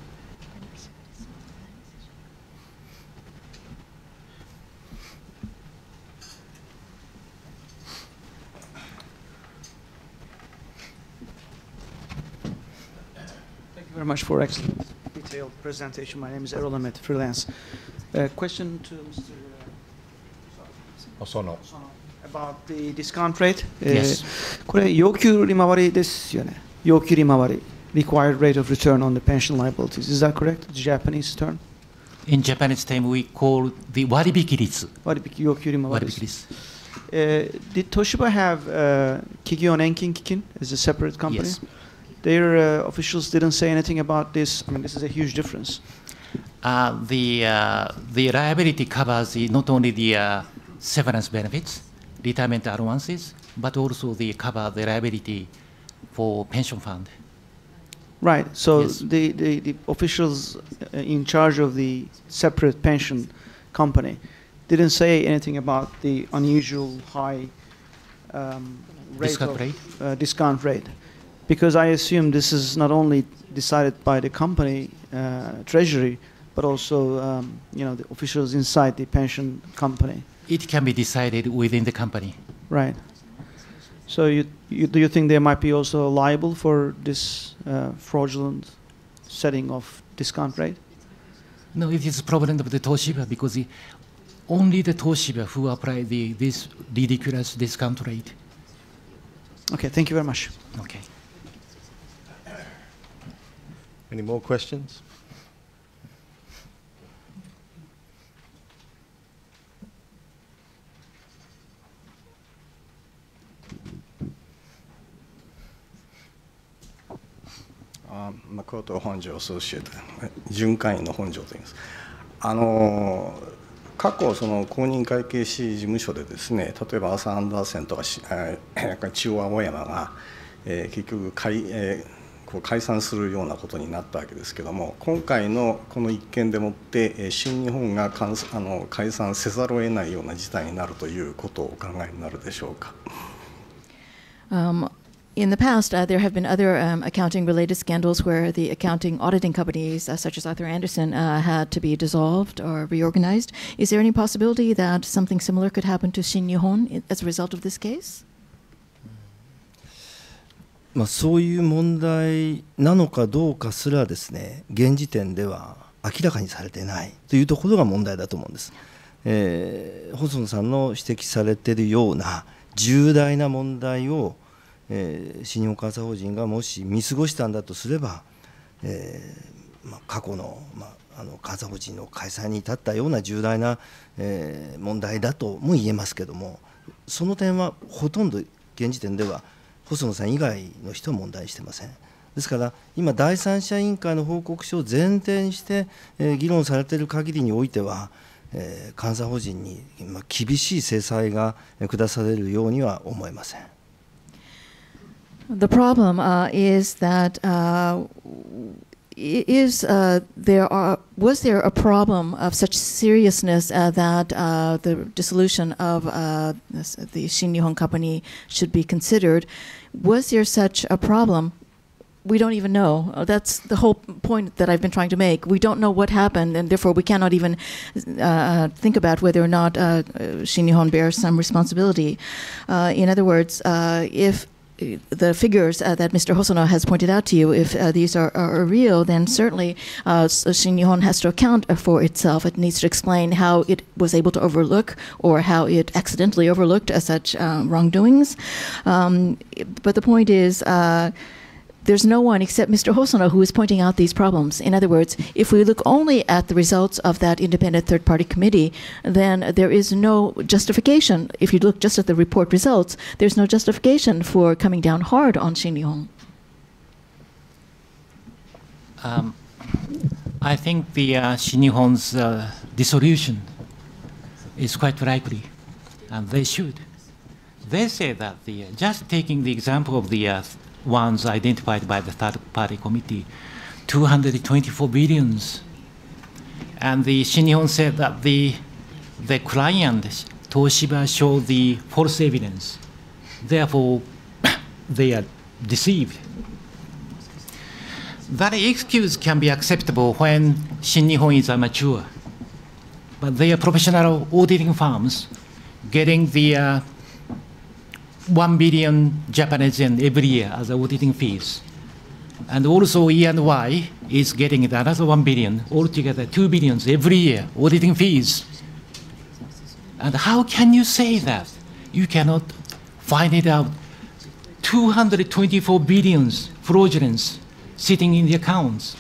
Thank you very much for excellent detailed presentation. My name is Errol Ahmet, freelance. Question to Mr. Hosono. About the discount rate. Yes. これ要求利回りですよね。要求利回り required rate of return on the pension liabilities. Is that correct? The Japanese term? In Japanese term, we call the 割引率. 割引要求利回り。 割引率. Did Toshiba have 企業年金基金 as a separate company? Yes. Their officials didn't say anything about this. I mean, this is a huge difference. The liability covers not only the severance benefits, retirement allowances, but also they cover the liability for pension fund. Right. So Yes. the officials in charge of the separate pension company didn't say anything about the unusual high discount rate, because I assume this is not only decided by the company treasury, but also the officials inside the pension company. It can be decided within the company. Right. So do you think they might be also liable for this fraudulent setting of discount rate? No, it is a problem of the Toshiba because only the Toshiba who apply this ridiculous discount rate. Okay, thank you very much. Okay. Any more questions? Makoto Honjo Associate 巡回員の本庄と言います。過去その公認会計士事務所でですね、例えばアーサー・アンダーセンとか中央青山が、結局解散するようなことになったわけですけども、今回のこの一件でもって新日本が解散せざるを得ないような事態になるということをお考えになるでしょうか。 In the past, there have been other accounting-related scandals where the accounting auditing companies, such as Arthur Andersen, had to be dissolved or reorganized. Is there any possibility that something similar could happen to Shin Nihon as a result of this case? そういう問題なのかどうかすらですね、現時点では明らかにされていないというところが問題だと思うんです。細野さんの指摘されているような重大な問題を新日本監査法人がもし見過ごしたんだとすれば、過去の、監査法人の解散に至ったような重大な、問題だとも言えますけども、その点はほとんど現時点では細野さん以外の人は問題にしてません。ですから今第三者委員会の報告書を前提にして、議論されている限りにおいては、監査法人に厳しい制裁が下されるようには思えません。 The problem is that was there a problem of such seriousness that the dissolution of the Shin Nihon company should be considered? Was there such a problem? We don't even know. That's the whole point that I've been trying to make. We don't know what happened, and therefore we cannot even think about whether or not Shin Nihon bears some responsibility. In other words, if the figures that Mr. Hosono has pointed out to you, if these are real, then certainly Shin Nihon has to account for itself. It needs to explain how it was able to overlook or how it accidentally overlooked such wrongdoings. But the point is, there's no one except Mr. Hosono who is pointing out these problems. In other words, if we look only at the results of that independent third-party committee, then there is no justification. If you look just at the report results, there's no justification for coming down hard on Shin Nihon. I think the Shin Nihon's dissolution is quite likely, and they should. They say that just taking the example of the ones identified by the third-party committee, 224 billions. And the Shin Nihon said that the client, Toshiba, showed the false evidence. Therefore, they are deceived. That excuse can be acceptable when Shin Nihon is amateur. But they are professional auditing firms getting the 1 billion Japanese yen every year as auditing fees. And also E&Y is getting another 1 billion, altogether 2 billions every year, auditing fees. And how can you say that? You cannot find it out. 224 billions fraudulence sitting in the accounts.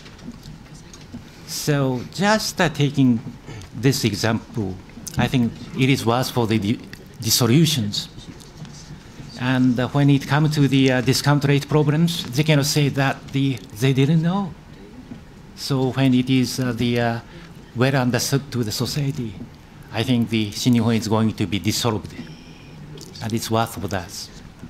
So just taking this example, I think it is worse for the dissolutions. And when it comes to the discount rate problems, they cannot say that they didn't know. So when it is well understood to the society, I think the Shin Nihon is going to be dissolved. and it's worth of that.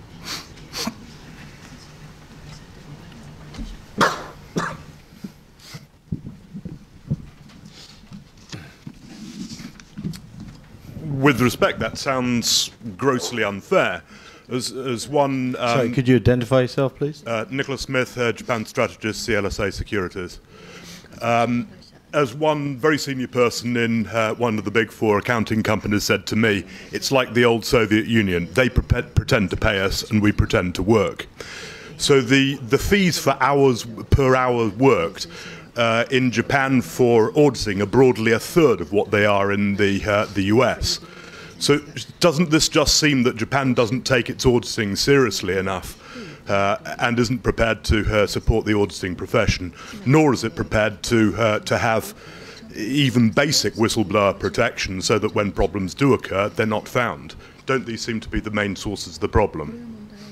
With respect, that sounds grossly unfair. As one... Sorry, could you identify yourself, please? Nicholas Smith, Japan strategist, CLSA Securities. As one very senior person in one of the big four accounting companies said to me, it's like the old Soviet Union. They pretend to pay us and we pretend to work. So the fees for hours per hour worked in Japan for auditing are broadly a third of what they are in the US. So doesn't this just seem that Japan doesn't take its auditing seriously enough and isn't prepared to support the auditing profession, nor is it prepared to have even basic whistleblower protection so that when problems do occur, they're not found? Don't these seem to be the main sources of the problem?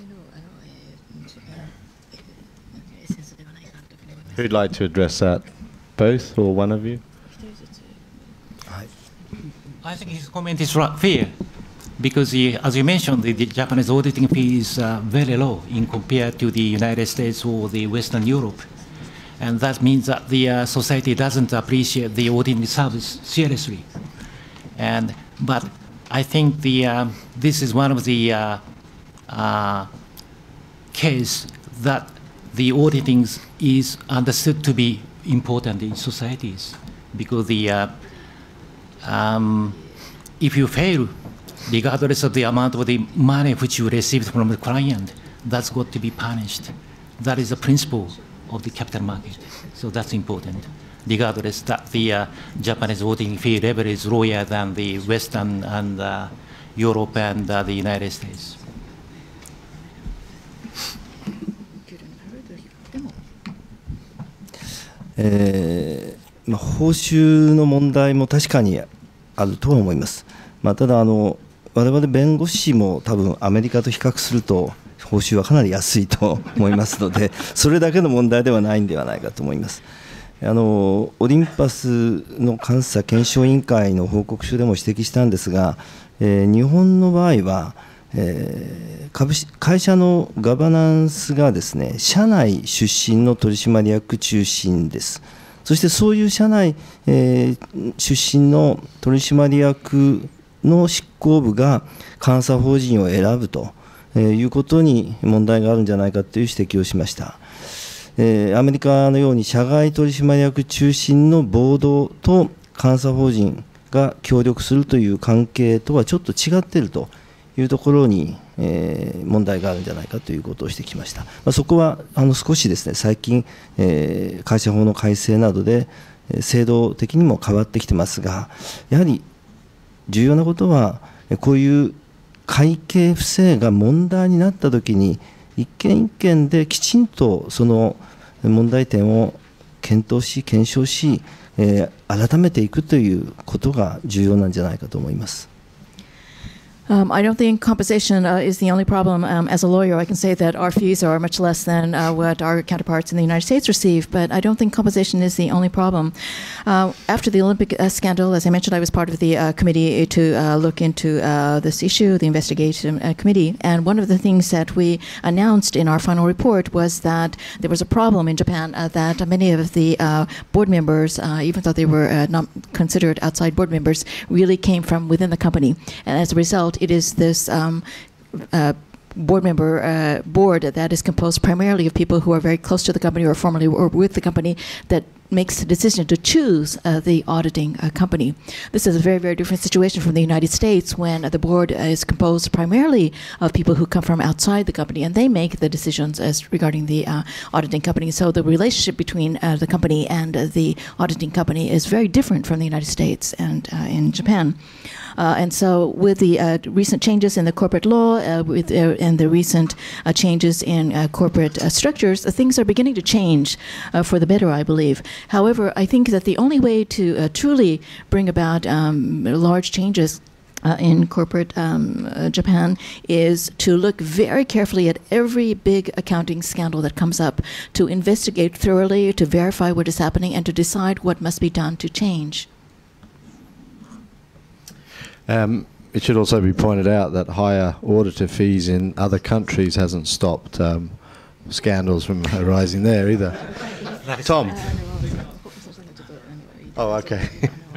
Who'd like to address that? Both or one of you? I think his comment is fair, because as you mentioned, the Japanese auditing fee is very low in compared to the United States or the Western Europe. And that means that the society doesn't appreciate the auditing service seriously. But I think this is one of the case that the auditing is understood to be important in societies, because if you fail, regardless of the amount of the money which you received from the client, that's got to be punished. That is the principle of the capital market. So that's important, regardless that the Japanese auditing fee level is lower than the Western and Europe and the United States. 報酬の問題も確かにあるとは思います。ただ我々弁護士も多分アメリカと比較すると報酬はかなり安いと思いますので、それだけの問題ではないんではないかと思います。オリンパスの監査検証委員会の報告書でも指摘したんですが、日本の場合は、会社のガバナンスがですね、社内出身の取締役中心です。そしてそういう社内、出身の取締役の執行部が監査法人を選ぶということに問題があるんじゃないかという指摘をしました。アメリカのように社外取締役中心のボードと監査法人が協力するという関係とはちょっと違っているというところに、問題があるんじゃないかということをしてきました。そこは少しですね、最近、会社法の改正などで制度的にも変わってきてますが、やはり重要なことは、こういう会計不正が問題になったときに、一件一件できちんとその問題点を検討し、検証し、改めていくということが重要なんじゃないかと思います。 I don't think compensation is the only problem. As a lawyer, I can say that our fees are much less than what our counterparts in the United States receive, but I don't think compensation is the only problem. After the Olympic scandal, as I mentioned, I was part of the committee to look into this issue, the investigation committee, and one of the things that we announced in our final report was that there was a problem in Japan that many of the board members, even though they were not considered outside board members, really came from within the company. And as a result, it is this board that is composed primarily of people who are very close to the company or formerly were with the company that makes the decision to choose the auditing company. This is a very, very different situation from the United States, when the board is composed primarily of people who come from outside the company, and they make the decisions as regarding the auditing company. So the relationship between the company and the auditing company is very different from the United States and in Japan. And so with the recent changes in the corporate law and the recent changes in corporate structures, things are beginning to change for the better, I believe. However, I think that the only way to truly bring about large changes in corporate Japan is to look very carefully at every big accounting scandal that comes up, to investigate thoroughly, to verify what is happening, and to decide what must be done to change. it should also be pointed out that higher auditor fees in other countries hasn't stopped scandals from arising there either. Tom. Oh, okay.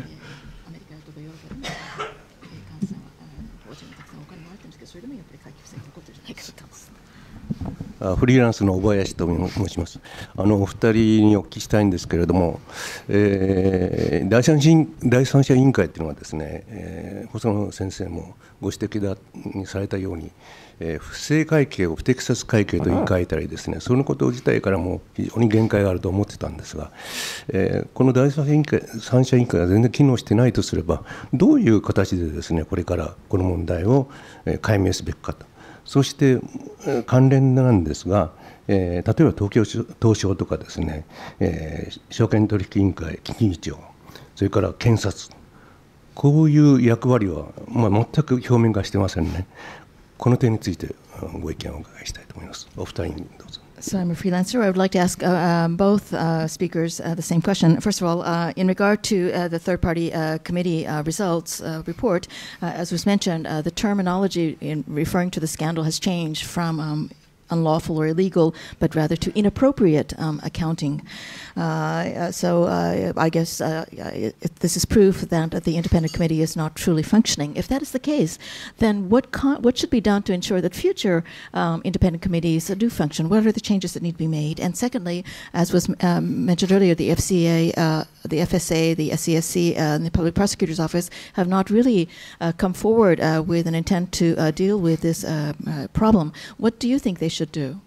フリーランスの小林と申します。お二人にお聞きしたいんですけれども、第三者委員会というのはですね、細野先生もご指摘されたように、不正会計を不適切会計と言い換えたりですね、そのこと自体からも非常に限界があると思ってたんですが、この第三者委員会が全然機能していないとすれば、どういう形でですね、これからこの問題を解明すべきかと。そして関連なんですが、例えば東証とかですね、証券取引委員会、金融庁、それから検察、こういう役割は、全く表面化してませんね。この点についてご意見をお伺いしたいと思います。お二人にどうぞ。 So I'm a freelancer. I would like to ask both speakers the same question. First of all, in regard to the third-party committee results report, as was mentioned, the terminology in referring to the scandal has changed from unlawful or illegal, but rather to inappropriate accounting. So I guess this is proof that the independent committee is not truly functioning. If that is the case, then what should be done to ensure that future independent committees do function? What are the changes that need to be made? And secondly, as was mentioned earlier, the FCA, the FSA, the SCSC, and the Public Prosecutor's Office have not really come forward with an intent to deal with this problem. What do you think they should do?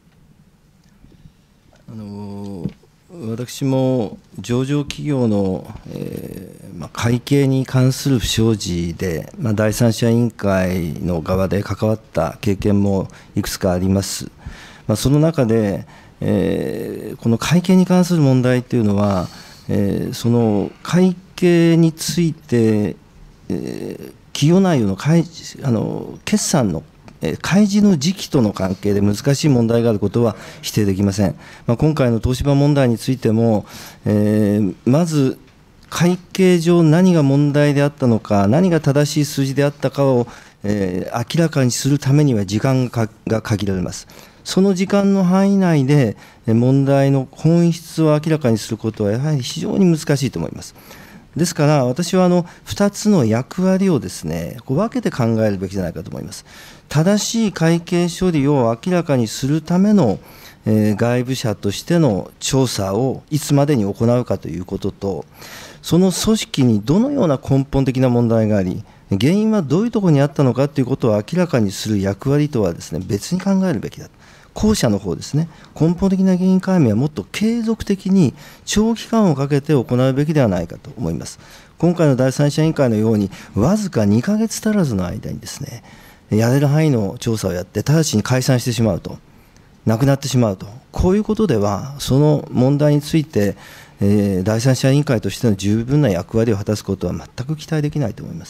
私も上場企業の、会計に関する不祥事で、第三者委員会の側で関わった経験もいくつかあります。その中で、この会計に関する問題というのは、その会計について、企業内容の決算の開示の時期との関係で難しい問題があることは否定できません。今回の東芝問題についても、まず会計上何が問題であったのか、何が正しい数字であったかを、明らかにするためには時間が限られます。その時間の範囲内で問題の本質を明らかにすることはやはり非常に難しいと思います。ですから私は2つの役割をですね、分けて考えるべきじゃないかと思います。正しい会計処理を明らかにするための、外部者としての調査をいつまでに行うかということと、その組織にどのような根本的な問題があり、原因はどういうところにあったのかということを明らかにする役割とはですね、別に考えるべきだ。後者の方ですね、根本的な原因解明はもっと継続的に長期間をかけて行うべきではないかと思います。今回の第三者委員会のように、わずか2ヶ月足らずの間にですね、やれる範囲の調査をやって、直ちに解散してしまうと、なくなってしまうと、こういうことでは、その問題について、第三者委員会としての十分な役割を果たすことは全く期待できないと思います。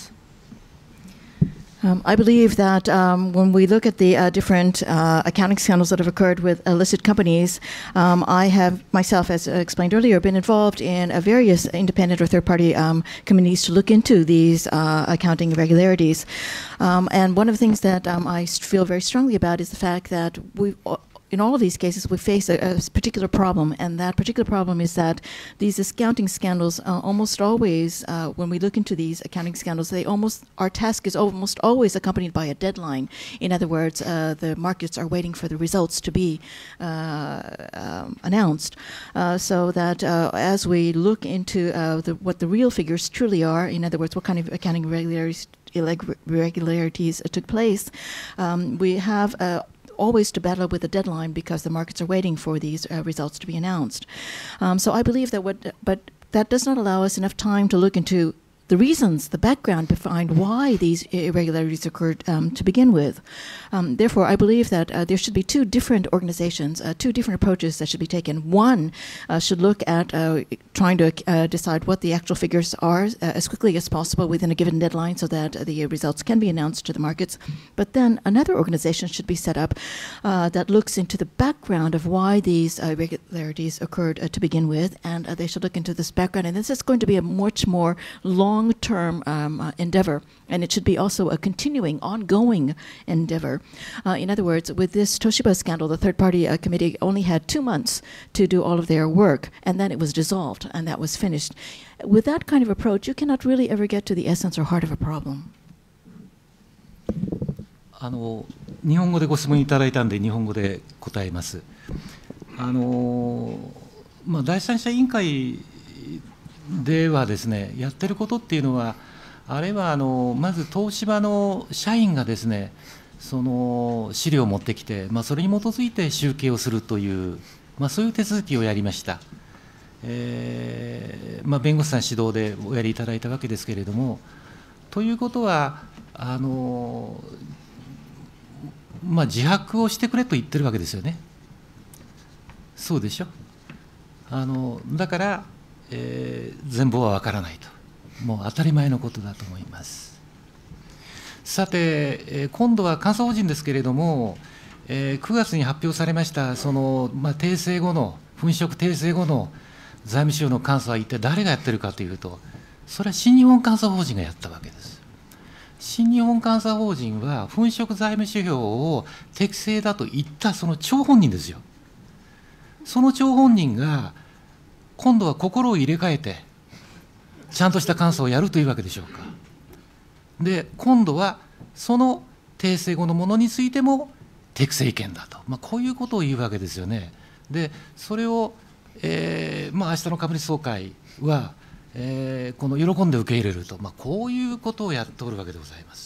I believe that when we look at the different accounting scandals that have occurred with listed companies, I have myself, as explained earlier, been involved in various independent or third-party committees to look into these accounting irregularities. And one of the things that I feel very strongly about is the fact that in all of these cases, we face a particular problem, and that particular problem is that these accounting scandals almost always, when we look into these accounting scandals, our task is almost always accompanied by a deadline. In other words, the markets are waiting for the results to be announced, so that as we look into what the real figures truly are, in other words, what kind of accounting irregularities took place, we have always to battle with a deadline because the markets are waiting for these results to be announced. So I believe that but that does not allow us enough time to look into the reasons, the background behind why these irregularities occurred to begin with. Therefore, I believe that there should be two different organizations, two different approaches that should be taken. One should look at trying to decide what the actual figures are as quickly as possible within a given deadline so that the results can be announced to the markets. But then another organization should be set up that looks into the background of why these irregularities occurred to begin with, and they should look into this background. And this is going to be a much more long long-term endeavor, and it should be also a continuing, ongoing endeavor. In other words, with this Toshiba scandal, the third-party committee only had 2 months to do all of their work, and then it was dissolved, and that was finished. With that kind of approach, you cannot really ever get to the essence or heart of a problem. 日本語でご質問いただいたんで、日本語で答えます。第三者委員会ではですね、やってることっていうのは、あれはまず東芝の社員がですね、その資料を持ってきて、それに基づいて集計をするという、そういう手続きをやりました。弁護士さん主導でおやりいただいたわけですけれども、ということは、自白をしてくれと言ってるわけですよね。そうでしょ。だから、全貌は分からないと、もう当たり前のことだと思います。さて、今度は監査法人ですけれども、9月に発表されましたその、訂正後の、粉飾訂正後の財務省の監査は一体誰がやってるかというと、それは新日本監査法人がやったわけです。新日本監査法人は粉飾財務指標を適正だと言ったその張本人ですよ。その張本人が今度は心を入れ替えてちゃんとした監査をやるというわけでしょうか。で、今度はその訂正後のものについても適正意見だと、こういうことを言うわけですよね。で、それを、明日の株主総会はこの喜んで受け入れると、こういうことをやっておるわけでございます。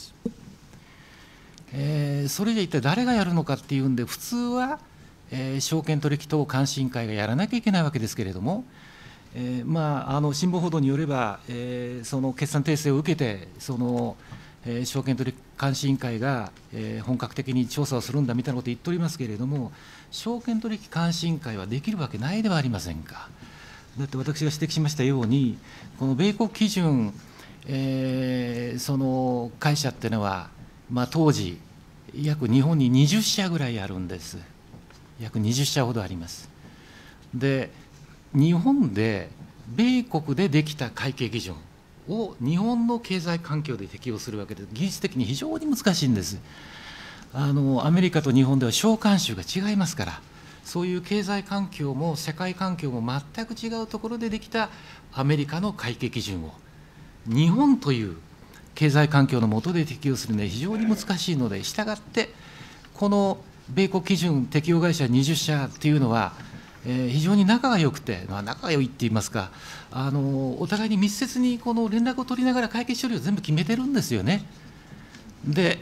それじゃ一体誰がやるのかっていうんで、普通は、証券取引等監視委員会がやらなきゃいけないわけですけれども、新聞報道によれば、その決算訂正を受けて、その証券取引監視委員会が、本格的に調査をするんだみたいなことを言っておりますけれども、証券取引監視委員会はできるわけないではありませんか。だって私が指摘しましたように、この米国基準、その会社っていうのは、当時、約日本に20社ぐらいあるんです。約20社ほどあります。で、日本で、米国でできた会計基準を日本の経済環境で適用するわけで、技術的に非常に難しいんです。アメリカと日本では商慣習が違いますから。そういう経済環境も世界環境も全く違うところでできたアメリカの会計基準を日本という経済環境の下で適用するのは非常に難しいので、したがってこの米国基準適用会社20社っていうのは、非常に仲が良くて、仲が良いって言いますか、お互いに密接にこの連絡を取りながら会計処理を全部決めてるんですよね。で、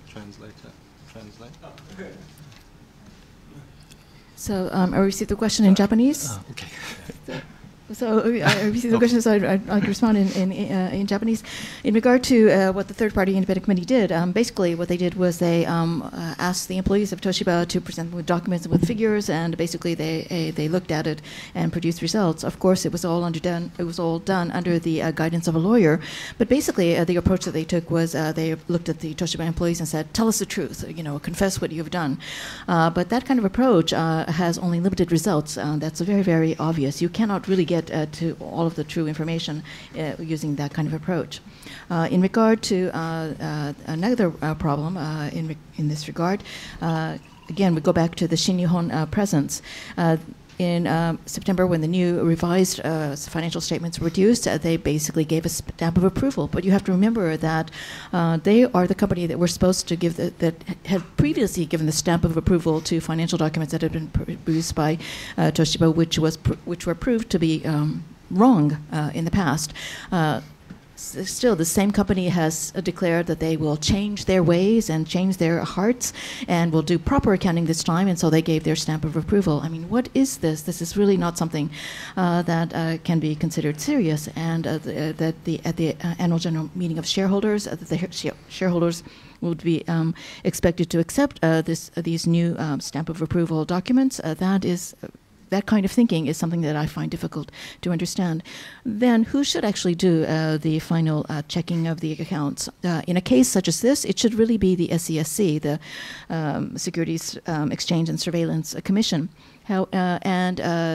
So I received the question in Japanese. Okay. So I received the question, so I respond in Japanese. In regard to what the third-party independent committee did, basically what they did was they asked the employees of Toshiba to present them with documents with figures, and basically they looked at it and produced results. Of course, it was all done under the guidance of a lawyer, but basically the approach that they took was they looked at the Toshiba employees and said, "Tell us the truth, confess what you have done." But that kind of approach has only limited results. That's very, very obvious. You cannot really get to all of the true information using that kind of approach. In regard to another problem in this regard, again, we go back to the Shin-Nihon presence. In September, when the new revised financial statements were produced, they basically gave a stamp of approval. But you have to remember that they are the company that were supposed to give that had previously given the stamp of approval to financial documents that had been produced by Toshiba, which were proved to be wrong in the past. Still, the same company has declared that they will change their ways and change their hearts and will do proper accounting this time, and so they gave their stamp of approval. I mean, what is this? This is really not something that can be considered serious, and at the annual general meeting of shareholders, the shareholders would be expected to accept these new stamp of approval documents. That kind of thinking is something that I find difficult to understand. Then who should actually do the final checking of the accounts? In a case such as this, it should really be the SESC, the Securities Exchange and Surveillance Commission.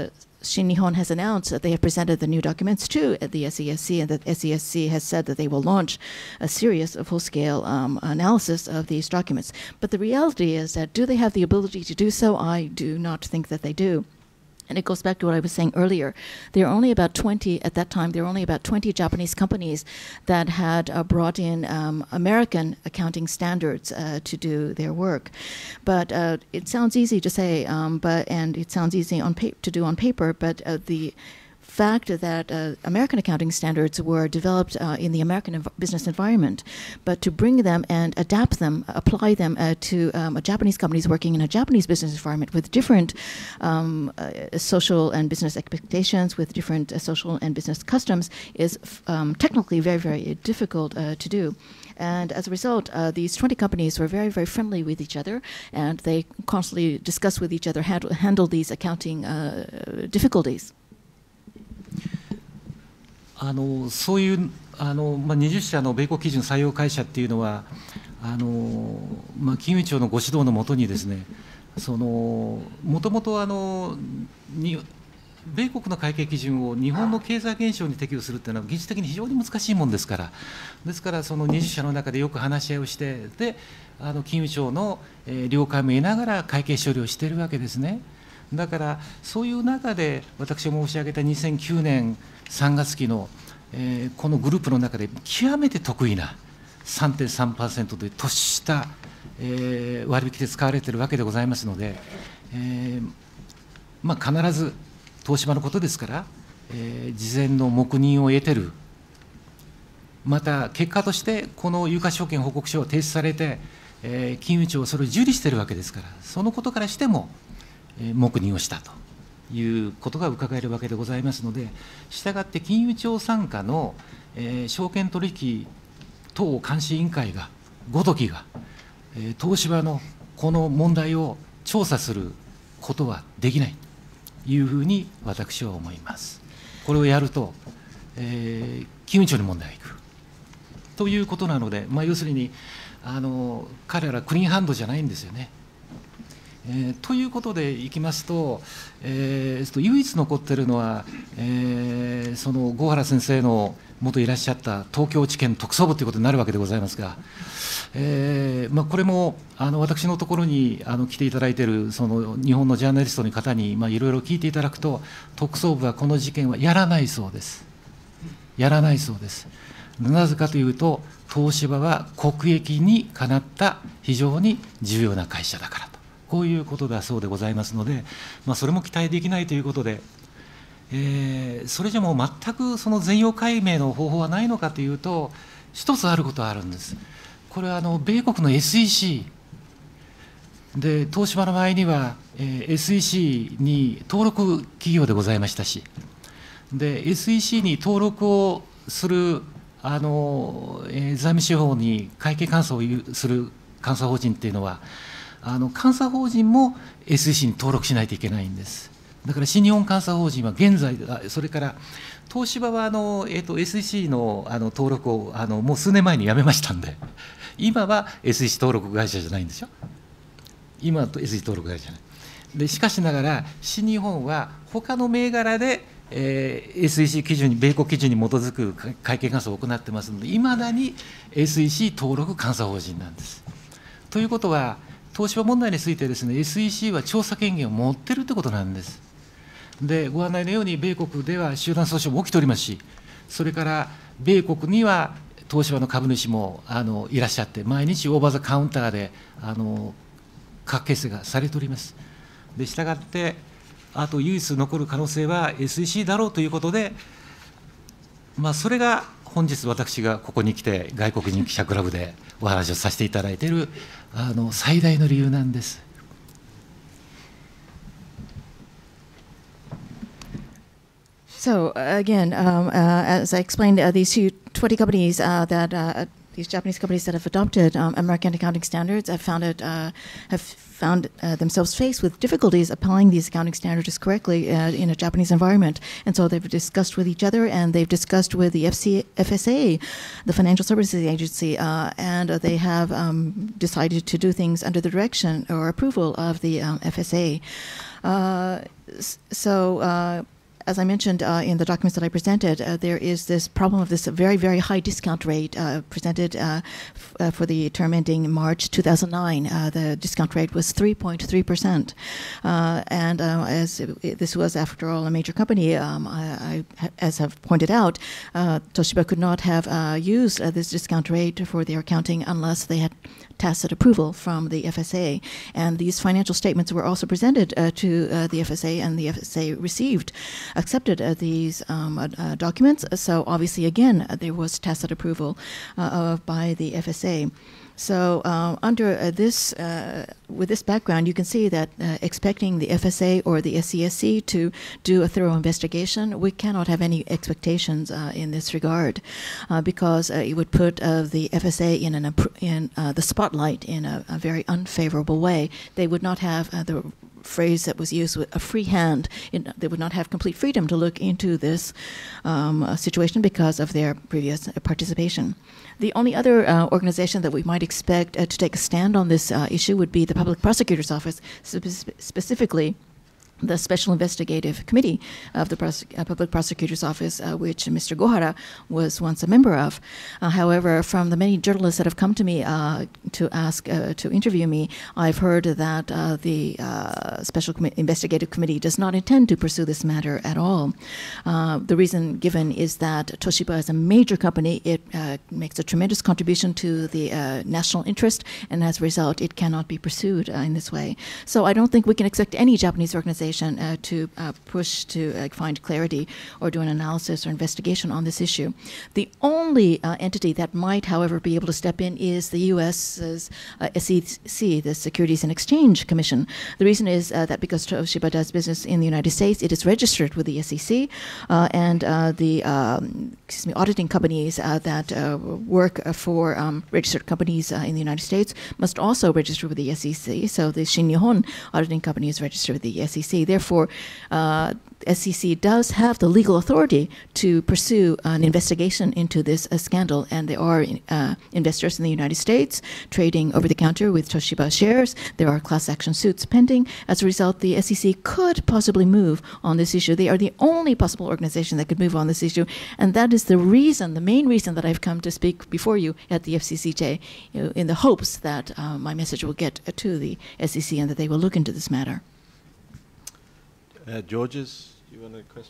Shin Nihon has announced that they have presented the new documents to the SESC, and that SESC has said that they will launch a series of full-scale analysis of these documents. But the reality is that, do they have the ability to do so? I do not think that they do. And it goes back to what I was saying earlier. There are only about 20, at that time, there were only about 20 Japanese companies that had brought in American accounting standards to do their work. But it sounds easy to say, and it sounds easy to do on paper, but the fact that American accounting standards were developed in the American business environment, but to bring them and adapt them, apply them to Japanese companies working in a Japanese business environment with different social and business expectations, with different social and business customs, is technically very, very difficult to do. And as a result, these 20 companies were very, very friendly with each other, and they constantly discuss with each other how to handle these accounting difficulties. そういう20社の米国基準採用会社っていうのは金融庁のご指導のもとにですね、もともと米国の会計基準を日本の経済現象に適用するっていうのは技術的に非常に難しいもんですから、ですからその20社の中でよく話し合いをして、で金融庁の了解も得ながら会計処理をしているわけですね。だからそういう中で私が申し上げた2009年3月期の、このグループの中で極めて得意な 3.3% で突した、割引で使われているわけでございますので、必ず東芝のことですから、事前の黙認を得てる、また結果としてこの有価証券報告書を提出されて、金融庁はそれを受理しているわけですから、そのことからしても黙認をしたということが伺えるわけでございますので、したがって金融庁傘下の、証券取引等監視委員会がごときが、東芝のこの問題を調査することはできないというふうに私は思います。これをやると、金融庁に問題がいくということなので、要するに彼らクリーンハンドじゃないんですよね。ということでいきますと、唯一残っているのは、その小原先生の元いらっしゃった東京地検特捜部ということになるわけでございますが、これも私のところに来ていただいているその日本のジャーナリストの方にいろいろ聞いていただくと、特捜部はこの事件はやらないそうです。やらないそうです。なぜかというと、東芝は国益にかなった非常に重要な会社だからと。こういうことだそうでございますので、それも期待できないということで、それじゃもう全くその全容解明の方法はないのかというと、一つあることはあるんです。これは米国の SEC で、東芝の場合には、SEC に登録企業でございましたし、で SEC に登録をする財務司法に会計監査をする監査法人っていうのは、監査法人も SEC に登録しないといけないんです。だから新日本監査法人は現在、それから東芝はSEC の登録をもう数年前にやめましたんで、今は SEC 登録会社じゃないんですよ。今は SEC 登録会社じゃない。でしかしながら、新日本は他の銘柄で、SEC 基準に、米国基準に基づく会計監査を行ってますので、いまだに SEC 登録監査法人なんです。ということは、東芝問題についてですね、SEC は調査権限を持っているということなんです。で、ご案内のように、米国では集団訴訟も起きておりますし、それから米国には東芝の株主もいらっしゃって、毎日オーバーザカウンターで価格形成がされております。でしたがって、あと唯一残る可能性は SEC だろうということで、それが本日私がここに来て外国人記者クラブでお話をさせていただいている最大の理由なんです。 So again, as I explained, these 20 companies that these Japanese companies that have adopted American accounting standards have found themselves faced with difficulties applying these accounting standards correctly in a Japanese environment. And so they've discussed with each other, and they've discussed with the FSA, the Financial Services Agency, and they have decided to do things under the direction or approval of the FSA. as I mentioned in the documents that I presented, there is this problem of this very, very high discount rate presented for the term ending March 2009. The discount rate was 3.3%. And as this was, after all, a major company, as I've pointed out, Toshiba could not have used this discount rate for their accounting unless they had tacit approval from the FSA. And these financial statements were also presented to the FSA, and the FSA accepted these documents. So obviously, again, there was tacit approval by the FSA. So under this, with this background, you can see that expecting the FSA or the SCSC to do a thorough investigation, we cannot have any expectations in this regard, because it would put the FSA in the spotlight in a very unfavorable way. They would not have the phrase that was used, with a free hand. They would not have complete freedom to look into this situation because of their previous participation. The only other organization that we might expect to take a stand on this issue would be the Public Prosecutor's Office, specifically the Special Investigative Committee of the Public Prosecutor's Office, which Mr. Gohara was once a member of. However, from the many journalists that have come to me to ask to interview me, I've heard that the Special Investigative Committee does not intend to pursue this matter at all. The reason given is that Toshiba is a major company. It makes a tremendous contribution to the national interest, and as a result, it cannot be pursued in this way. So I don't think we can expect any Japanese organization to push to find clarity or do an analysis or investigation on this issue. The only entity that might, however, be able to step in is the U.S.'s SEC, the Securities and Exchange Commission. The reason is that because Toshiba does business in the United States, it is registered with the SEC, and the auditing companies that work for registered companies in the United States must also register with the SEC. So the Shin Nihon auditing company is registered with the SEC. Therefore, SEC does have the legal authority to pursue an investigation into this scandal, and there are investors in the United States trading over-the-counter with Toshiba shares. There are class action suits pending. As a result, the SEC could possibly move on this issue. They are the only possible organization that could move on this issue, and that is the reason, the main reason that I've come to speak before you at the FCCJ, in the hopes that my message will get to the SEC and that they will look into this matter. Georges, do you want a question?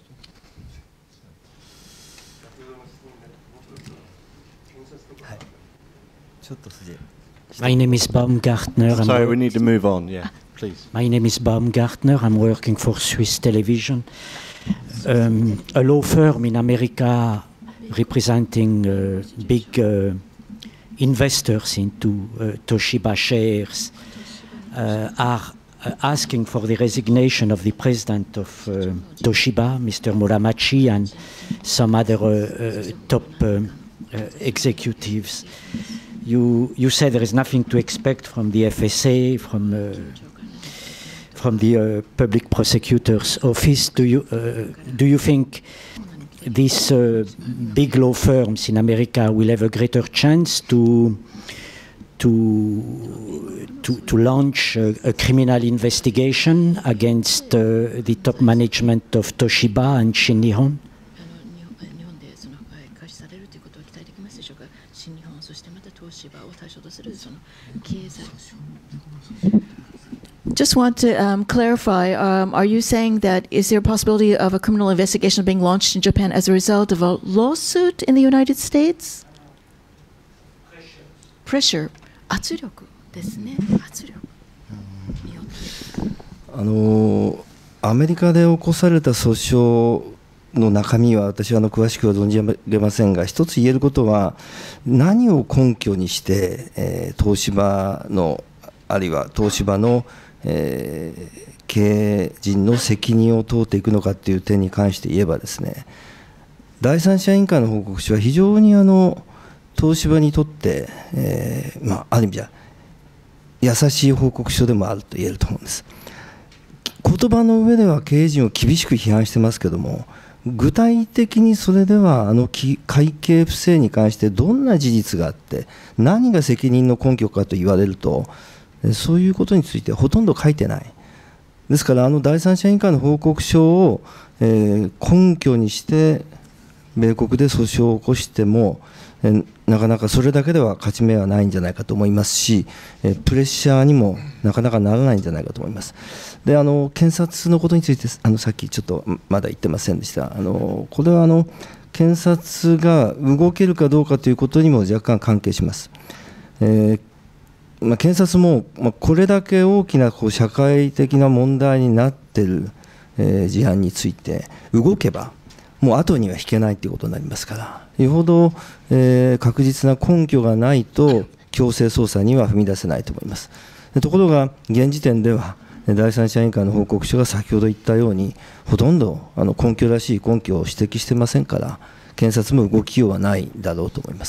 My name is Baumgartner. Sorry, we need to move on. Yeah, please. My name is Baumgartner. I'm working for Swiss Television, a law firm in America representing big investors into Toshiba shares are asking for the resignation of the president of Toshiba, Mr. Muramachi, and some other top executives. You said there is nothing to expect from the FSA, from the Public Prosecutor's Office. Do you think these big law firms in America will have a greater chance to launch a criminal investigation against the top management of Toshiba and Shin Nihon? Just want to clarify, are you saying that is there a possibility of a criminal investigation being launched in Japan as a result of a lawsuit in the United States? Pressure. 圧力ですね。圧力。 アメリカで起こされた訴訟の中身は私は詳しくは存じ上げませんが、一つ言えることは何を根拠にして、東芝のあるいは東芝の、経営陣の責任を問うていくのかという点に関して言えばですね、第三者委員会の報告書は非常に東芝にとって、ある意味じゃ優しい報告書でもあると言えると思うんです。言葉の上では経営陣を厳しく批判してますけども、具体的にそれでは会計不正に関してどんな事実があって何が責任の根拠かと言われると、そういうことについてほとんど書いてない。 ですから第三者委員会の報告書を、根拠にして米国で訴訟を起こしても、なかなかそれだけでは勝ち目はないんじゃないかと思いますし、プレッシャーにもなかなかならないんじゃないかと思います。で検察のことについてさっきちょっとまだ言ってませんでした。これは検察が動けるかどうかということにも若干関係します。検察も、これだけ大きな社会的な問題になっている、事案について動けばもう後には引けないということになりますから、よほど、確実な根拠がないと強制捜査には踏み出せないと思います。ところが現時点では第三者委員会の報告書が先ほど言ったようにほとんど根拠らしい根拠を指摘してませんから、検察も動きようはないだろうと思います。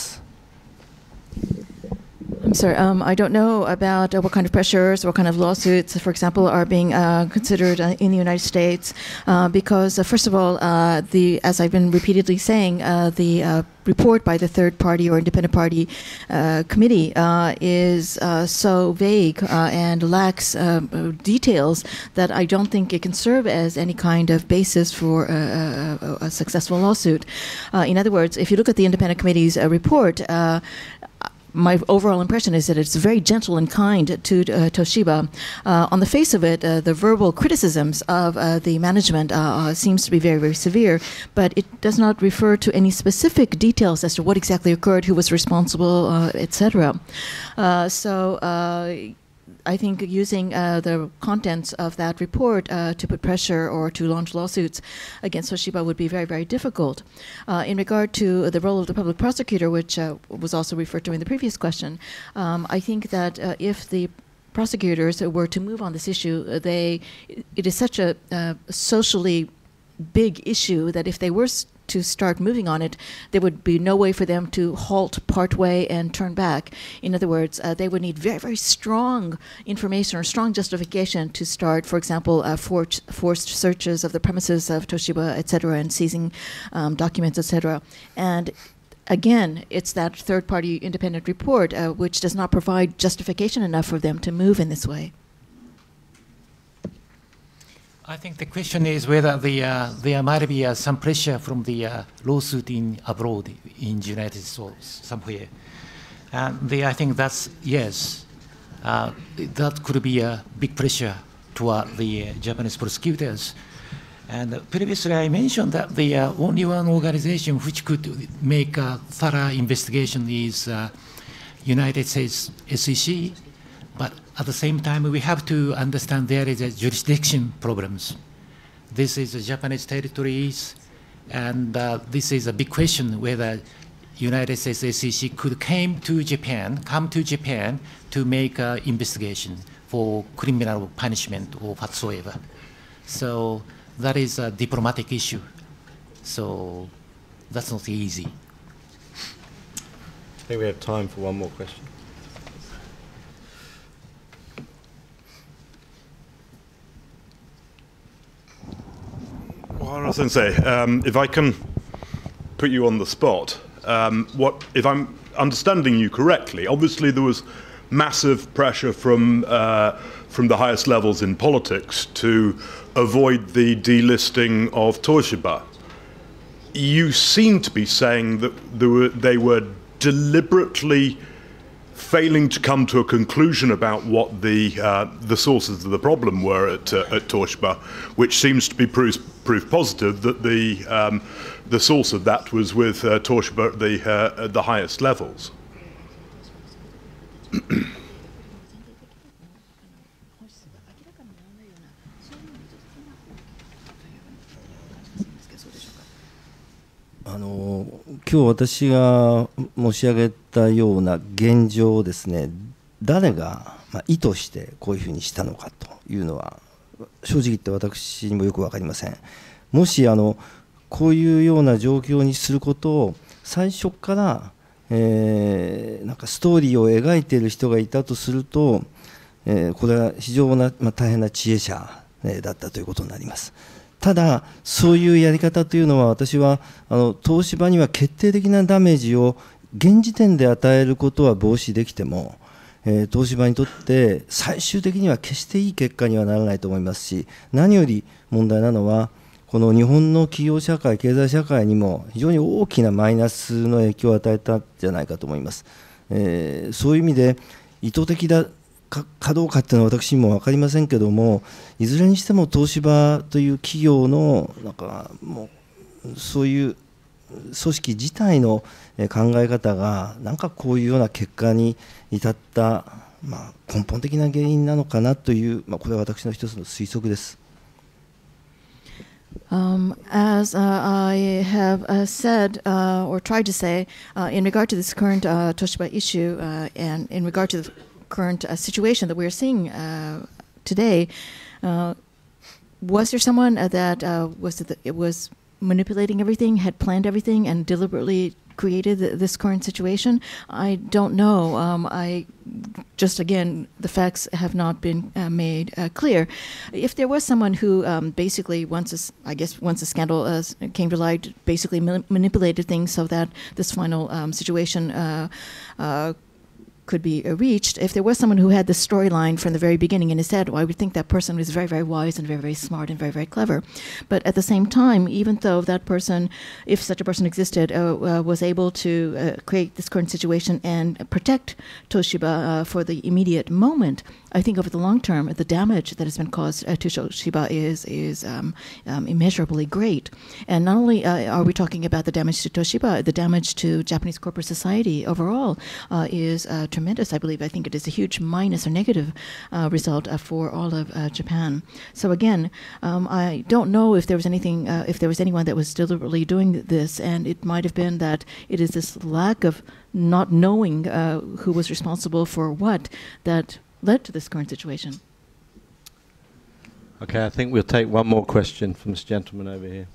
I'm sorry, I don't know about what kind of pressures, what kind of lawsuits, for example, are being considered in the United States, because first of all, as I've been repeatedly saying, the report by the third party or independent party committee is so vague and lacks details that I don't think it can serve as any kind of basis for a successful lawsuit. In other words, if you look at the independent committee's report, my overall impression is that it's very gentle and kind to Toshiba. On the face of it, the verbal criticisms of the management seems to be very, very severe, but it does not refer to any specific details as to what exactly occurred, who was responsible, etc. I think using the contents of that report to put pressure or to launch lawsuits against Toshiba would be very, very difficult. In regard to the role of the public prosecutor, which was also referred to in the previous question, I think that if the prosecutors were to move on this issue, it is such a socially big issue that if they were to start moving on it, there would be no way for them to halt partway and turn back. In other words, they would need very, very strong information or strong justification to start, for example, forced searches of the premises of Toshiba, etc., and seizing documents, etc. And again, it's that third-party independent report which does not provide justification enough for them to move in this way. I think the question is whether there might be some pressure from the lawsuit in abroad, in the United States, somewhere. And I think that's, yes, that could be a big pressure toward the Japanese prosecutors. And previously I mentioned that the only one organization which could make a thorough investigation is United States SEC. But at the same time, we have to understand there is a jurisdiction problems. This is the Japanese territories, and this is a big question whether United States SEC could come to Japan to make an investigation for criminal punishment or whatsoever. So that is a diplomatic issue. So that's not easy. I think we have time for one more question. Gohara Sensei, if I can put you on the spot, if I'm understanding you correctly, obviously there was massive pressure from the highest levels in politics to avoid the delisting of Toshiba. You seem to be saying that they were deliberately failing to come to a conclusion about what the sources of the problem were at Toshiba, which seems to be proof positive that the source of that was with Toshiba at the highest levels. 今日私が申し上げたような現状をですね、誰が意図してこういうふうにしたのかというのは正直言って私にもよく分かりません。もしこういうような状況にすることを最初から、なんかストーリーを描いている人がいたとすると、これは非常な、大変な知恵者だったということになります。ただ、そういうやり方というのは、私は東芝には決定的なダメージを現時点で与えることは防止できても、 東芝にとって最終的には決していい結果にはならないと思いますし、何より問題なのは、この日本の企業社会、経済社会にも非常に大きなマイナスの影響を与えたんじゃないかと思います。そういう意味で、意図的だかどうかっていうのは私にも分かりませんけども、いずれにしても東芝という企業のなんかもうそういう組織自体の考え方がなんかこういうような結果に至った、根本的な原因なのかなという、これは私の一つの推測です。 As I have said or tried to say, in regard to this current Toshiba issue and in regard to the current situation that we're seeing today, was there someone that was manipulating everything, had planned everything, and deliberately created this current situation? I don't know. I just, again, the facts have not been made clear. If there was someone who basically, once the scandal came to light, basically manipulated things so that this final situation could be reached, if there was someone who had the storyline from the very beginning in his head, well, I would think that person was very, very wise and very, very smart and very, very clever. But at the same time, even though that person, if such a person existed, was able to create this current situation and protect Toshiba for the immediate moment, I think over the long term, the damage that has been caused to Toshiba is immeasurably great. And not only are we talking about the damage to Toshiba, the damage to Japanese corporate society overall is tremendous. I think it is a huge minus or negative result for all of Japan. So again, I don't know if there was anything, if there was anyone that was deliberately doing this, and it might have been that it is this lack of not knowing who was responsible for what that led to this current situation. Okay, I think we'll take one more question from this gentleman over here.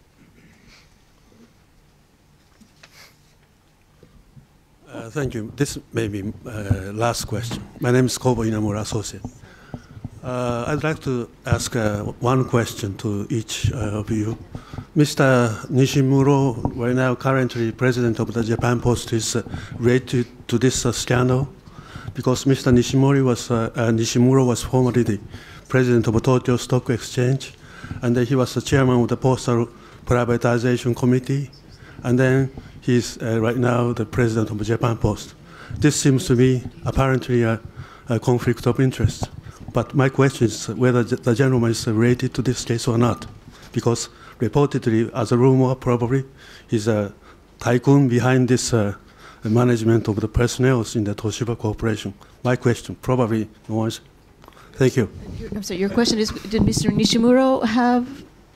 Thank you. This may be last question. My name is Kobo Inamura, associate. I'd like to ask one question to each of you. Mr. Nishimuro, right now currently president of the Japan Post, is related to this scandal, because Mr. Nishimuro was formerly the president of Tokyo Stock Exchange, and he was the chairman of the Postal Privatization Committee, and then he's right now the president of Japan Post. This seems to be apparently a conflict of interest. But my question is whether the gentleman is related to this case or not, because reportedly, as a rumor, probably he's a tycoon behind this management of the personnel in the Toshiba Corporation. My question, probably no answer. Thank you. I'm sorry, your question is, did Mr. Nishimuro have...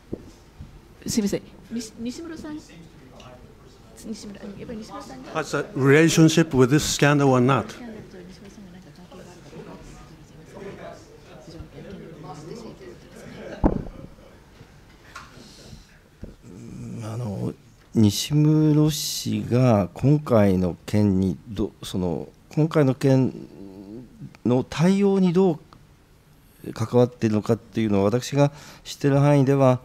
Nishimuro-san? Has a relationship with this scandal or not? 西室氏が今回の件に今回の件の対応にどう関わっているのかっていうのは、私が知っている範囲では、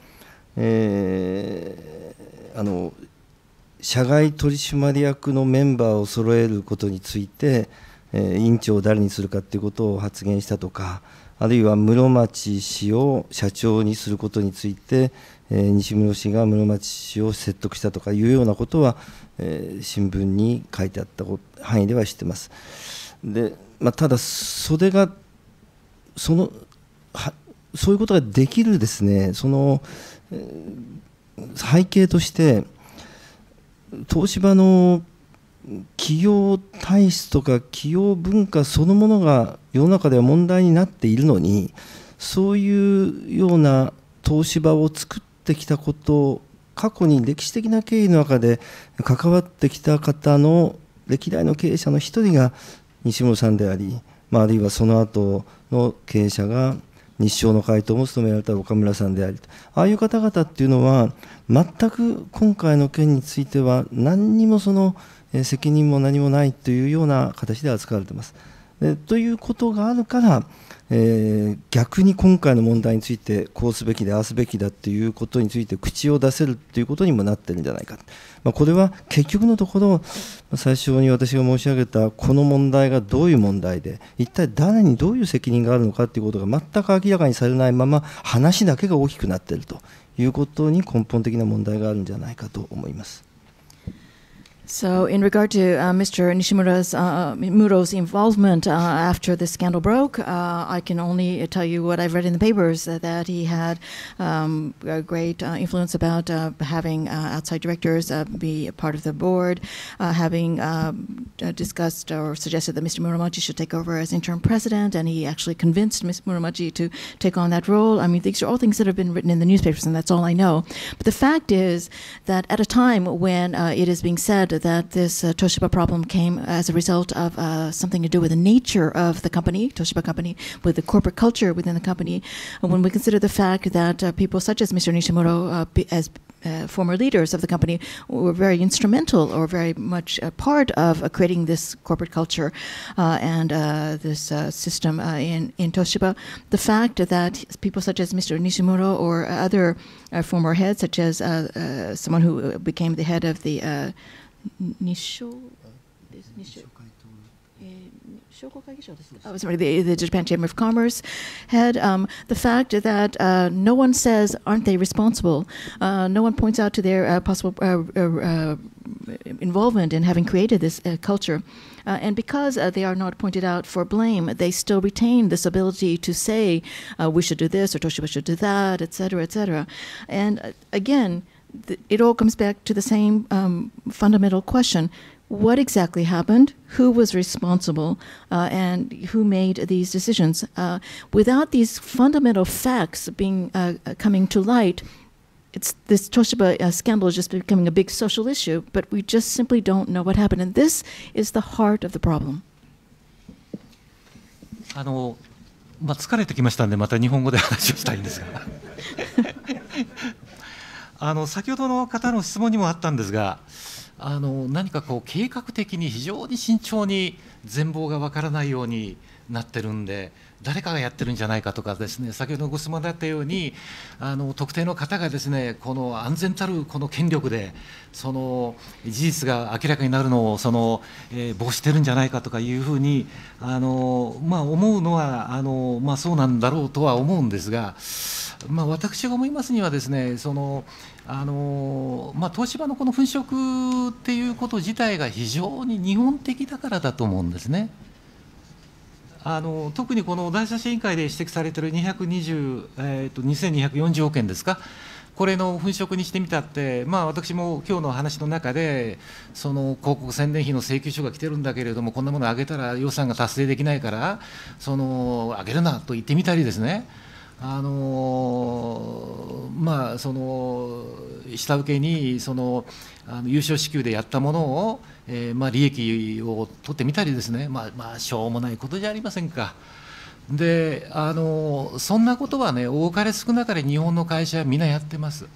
社外取締役のメンバーを揃えることについて、委員長を誰にするかということを発言したとか、あるいは室町氏を社長にすることについて、西室氏が室町氏を説得したとかいうようなことは、新聞に書いてあった範囲では知っています。で、ただ、それがそういうことができるですね、背景として、東芝の企業体質とか企業文化そのものが世の中では問題になっているのに、そういうような東芝を作ってきたことを、過去に歴史的な経緯の中で関わってきた方の歴代の経営者の一人が西室さんであり、あるいはその後の経営者が日商の会頭も務められた岡村さんであり、ああいう方々っていうのは全く今回の件については何にも責任も何もないというような形で扱われています。 ということがあるから、逆に今回の問題についてこうすべきでああすべきだということについて口を出せるということにもなっているんじゃないか、これは結局のところ最初に私が申し上げたこの問題がどういう問題で一体誰にどういう責任があるのかということが全く明らかにされないまま話だけが大きくなっているということに根本的な問題があるんじゃないかと思います。 So, in regard to Mr. Muro's involvement after the scandal broke, I can only tell you what I've read in the papers, that he had a great influence about having outside directors be a part of the board, having discussed or suggested that Mr. Muromachi should take over as interim president, and he actually convinced Ms. Muromachi to take on that role. I mean, these are all things that have been written in the newspapers, and that's all I know. But the fact is that at a time when it is being said that this Toshiba problem came as a result of something to do with the nature of the company, Toshiba company, with the corporate culture within the company. When we consider the fact that people such as Mr. Nishimuro, as former leaders of the company, were very instrumental or very much a part of creating this corporate culture and this system in Toshiba, the fact that people such as Mr. Nishimuro or other former heads, such as someone who became the head of the the Japan Chamber of Commerce head, the fact that no one says, aren't they responsible? No one points out to their possible involvement in having created this culture. And because they are not pointed out for blame, they still retain this ability to say, we should do this, or Toshiba should do that, etc., etc. And again, it all comes back to the same fundamental question. What exactly happened? Who was responsible? And who made these decisions? Without these fundamental facts being coming to light, this Toshiba scandal is just becoming a big social issue, but we just simply don't know what happened. And this is the heart of the problem. 疲れてきましたんで、また日本語で話をしたいんですが先ほどの方の質問にもあったんですが、何かこう計画的に非常に慎重に全貌がわからないようになってるんで、誰かがやってるんじゃないかとかですね、先ほどご質問だったように特定の方がですね、この安全たるこの権力でその事実が明らかになるのを防止してるんじゃないかとかいうふうに思うのはそうなんだろうとは思うんですが、私が思いますにはですね、東芝のこの粉飾っていうこと自体が非常に日本的だからだと思うんですね。特にこの第三者委員会で指摘されている2240億円ですか、これの粉飾にしてみたって、私も今日の話の中で、その広告宣伝費の請求書が来てるんだけれども、こんなもの上げたら予算が達成できないから、上げるなと言ってみたりですね、下請けに優勝支給でやったものを、利益を取ってみたりですね、しょうもないことじゃありませんか。でそんなことはね、多かれ少なかれ日本の会社はみんなやってます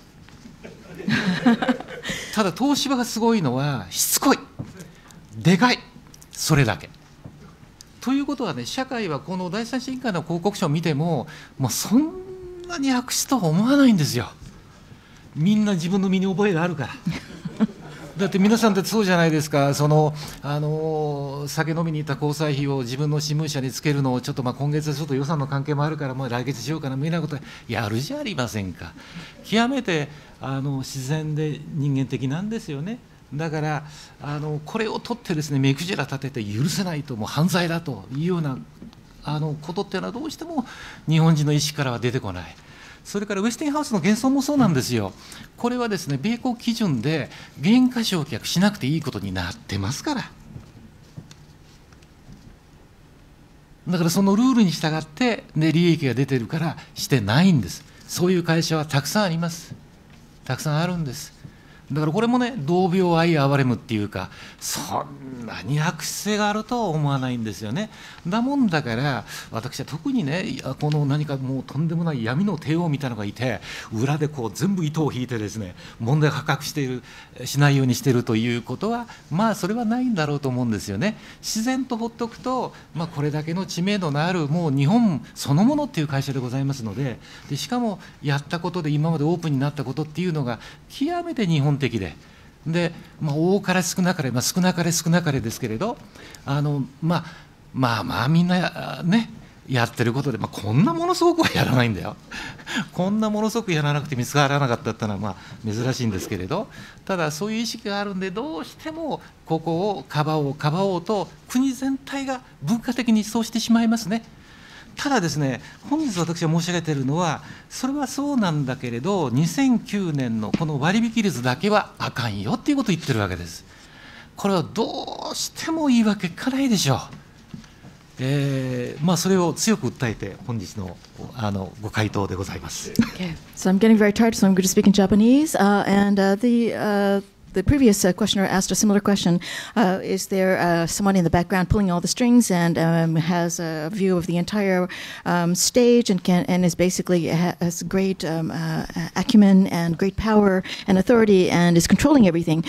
ただ東芝がすごいのはしつこい、でかい、それだけということはね、社会はこの第三者委員会の報告書を見ても、そんなに悪質とは思わないんですよ。みんな自分の身に覚えがあるからだって皆さんだってそうじゃないですか。酒飲みに行った交際費を自分の新聞社につけるのをちょっと今月はちょっと予算の関係もあるからもう来月しようかなみたいなことやるじゃありませんか。極めて自然で人間的なんですよね。だからこれを取ってですね、目くじら立てて許せないと、もう犯罪だというようなことっていうのはどうしても日本人の意識からは出てこない。それからウェスティンハウスの減損もそうなんですよ。これはですね、米国基準で減価償却しなくていいことになってますから。だからそのルールに従って、利益が出てるからしてないんです。そういう会社はたくさんあります。たくさんあるんです。 だからこれもね、同病相憐れむっていうか、そんなに悪質性があるとは思わないんですよね。だもんだから、私は特にね、この何かもうとんでもない闇の帝王みたいなのがいて、裏でこう全部糸を引いてですね、問題を発覚している、しないようにしているということは、まあそれはないんだろうと思うんですよね。自然とほっとくと、まあ、これだけの知名度のある、もう日本そのものっていう会社でございますので、しかもやったことで、今までオープンになったことっていうのが、極めて日本的で、まあ、多かれ少なかれ、少なかれ少なかれですけれど、まあみんなね、やってることで、こんなものすごくはやらないんだよ。こんなものすごくやらなくて見つからなかったっていうのは珍しいんですけれど、ただそういう意識があるんで、どうしてもここをかばおうと、国全体が文化的にそうしてしまいますね。ただですね、本日私が申し上げているのは、それはそうなんだけれど、2009年のこの割引率だけはあかんよっていうことを言ってるわけです。これはどうしても言い訳かないでしょう。それを強く訴えて、本日のご回答でございます。 Okay. So I'm getting very tired, so I'm going to speak in Japanese. The previous questioner asked a similar question. Is there someone in the background pulling all the strings and has a view of the entire stage and is basically has great acumen and great power and authority and is controlling everything?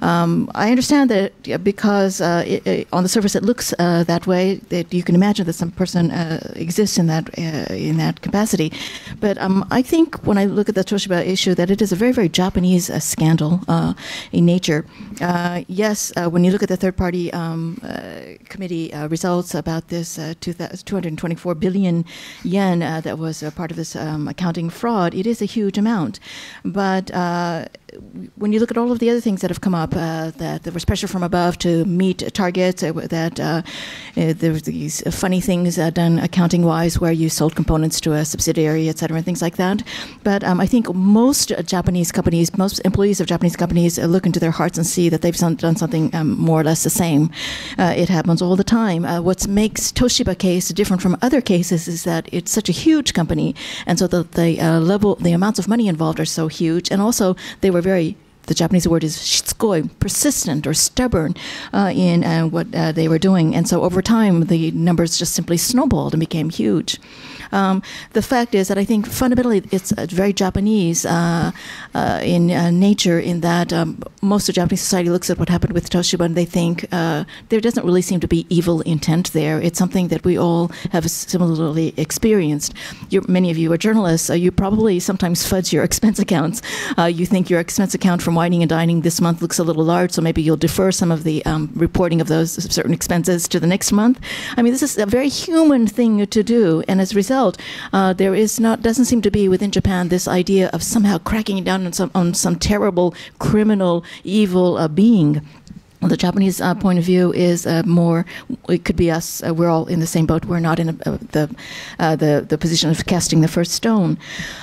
I understand that because on the surface it looks that way, that you can imagine that some person exists in that capacity. But I think when I look at the Toshiba issue, that it is a very, very Japanese scandal. In nature. Yes, when you look at the third-party committee results about this 224 billion yen that was part of this accounting fraud, it is a huge amount. But when you look at all of the other things that have come up, that there was pressure from above to meet targets, that there was these funny things done accounting-wise where you sold components to a subsidiary, et cetera, and things like that. But I think most Japanese companies, most employees of Japanese companies look into their hearts and see that they've done something more or less the same. It happens all the time. What makes Toshiba case different from other cases is that it's such a huge company, and so the amounts of money involved are so huge, and also they were the Japanese word is shitsukoi, persistent or stubborn in what they were doing. And so over time, the numbers just simply snowballed and became huge. The fact is that I think fundamentally it's very Japanese in nature, in that most of Japanese society looks at what happened with Toshiba and they think there doesn't really seem to be evil intent there. It's something that we all have similarly experienced. Many of you are journalists. You probably sometimes fudge your expense accounts. You think your expense account from whining and dining this month looks a little large, so maybe you'll defer some of the reporting of those certain expenses to the next month. I mean, this is a very human thing to do, and as a result, there doesn't seem to be within Japan this idea of somehow cracking down on some terrible criminal evil being. The Japanese point of view is more, it could be us, we're all in the same boat, we're not in the position of casting the first stone.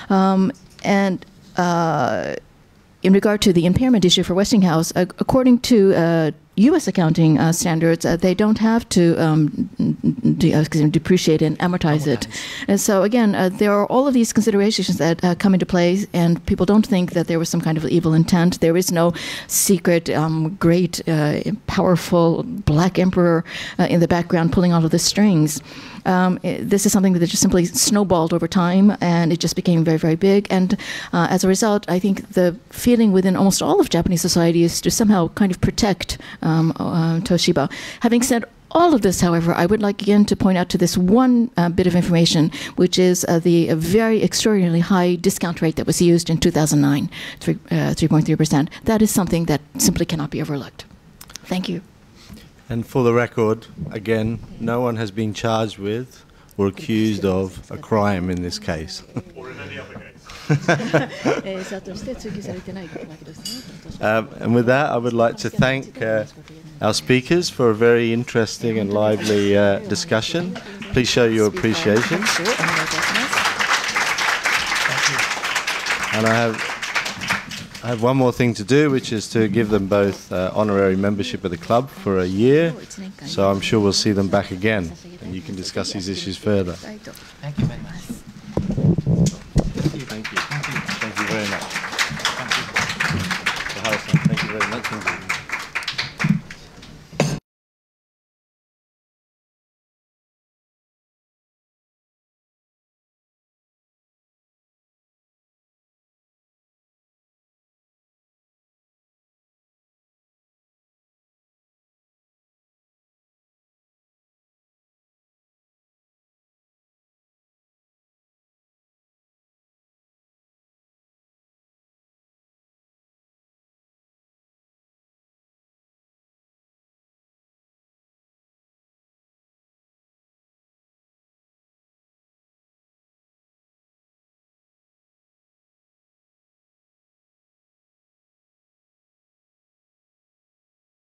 In regard to the impairment issue for Westinghouse, according to U.S. accounting standards, they don't have to depreciate and amortize it. And so again, there are all of these considerations that come into play, and people don't think that there was some kind of evil intent. There is no secret, great, powerful black emperor in the background pulling all of the strings. This is something that just simply snowballed over time, and it just became very, very big. And as a result, I think the feeling within almost all of Japanese society is to somehow kind of protect Toshiba. Having said all of this, however, I would like again to point out to this one bit of information, which is the very extraordinarily high discount rate that was used in 2009, 3.3%. That is something that simply cannot be overlooked. Thank you. And for the record, again, no one has been charged with or accused of a crime in this case. Or in any other case. And with that, I would like to thank our speakers for a very interesting and lively discussion. Please show your appreciation. And I have one more thing to do, which is to give them both honorary membership of the club for a year. So I'm sure we'll see them back again, and you can discuss these issues further. Thank you very much. Thank you. Thank you very much. Thank you.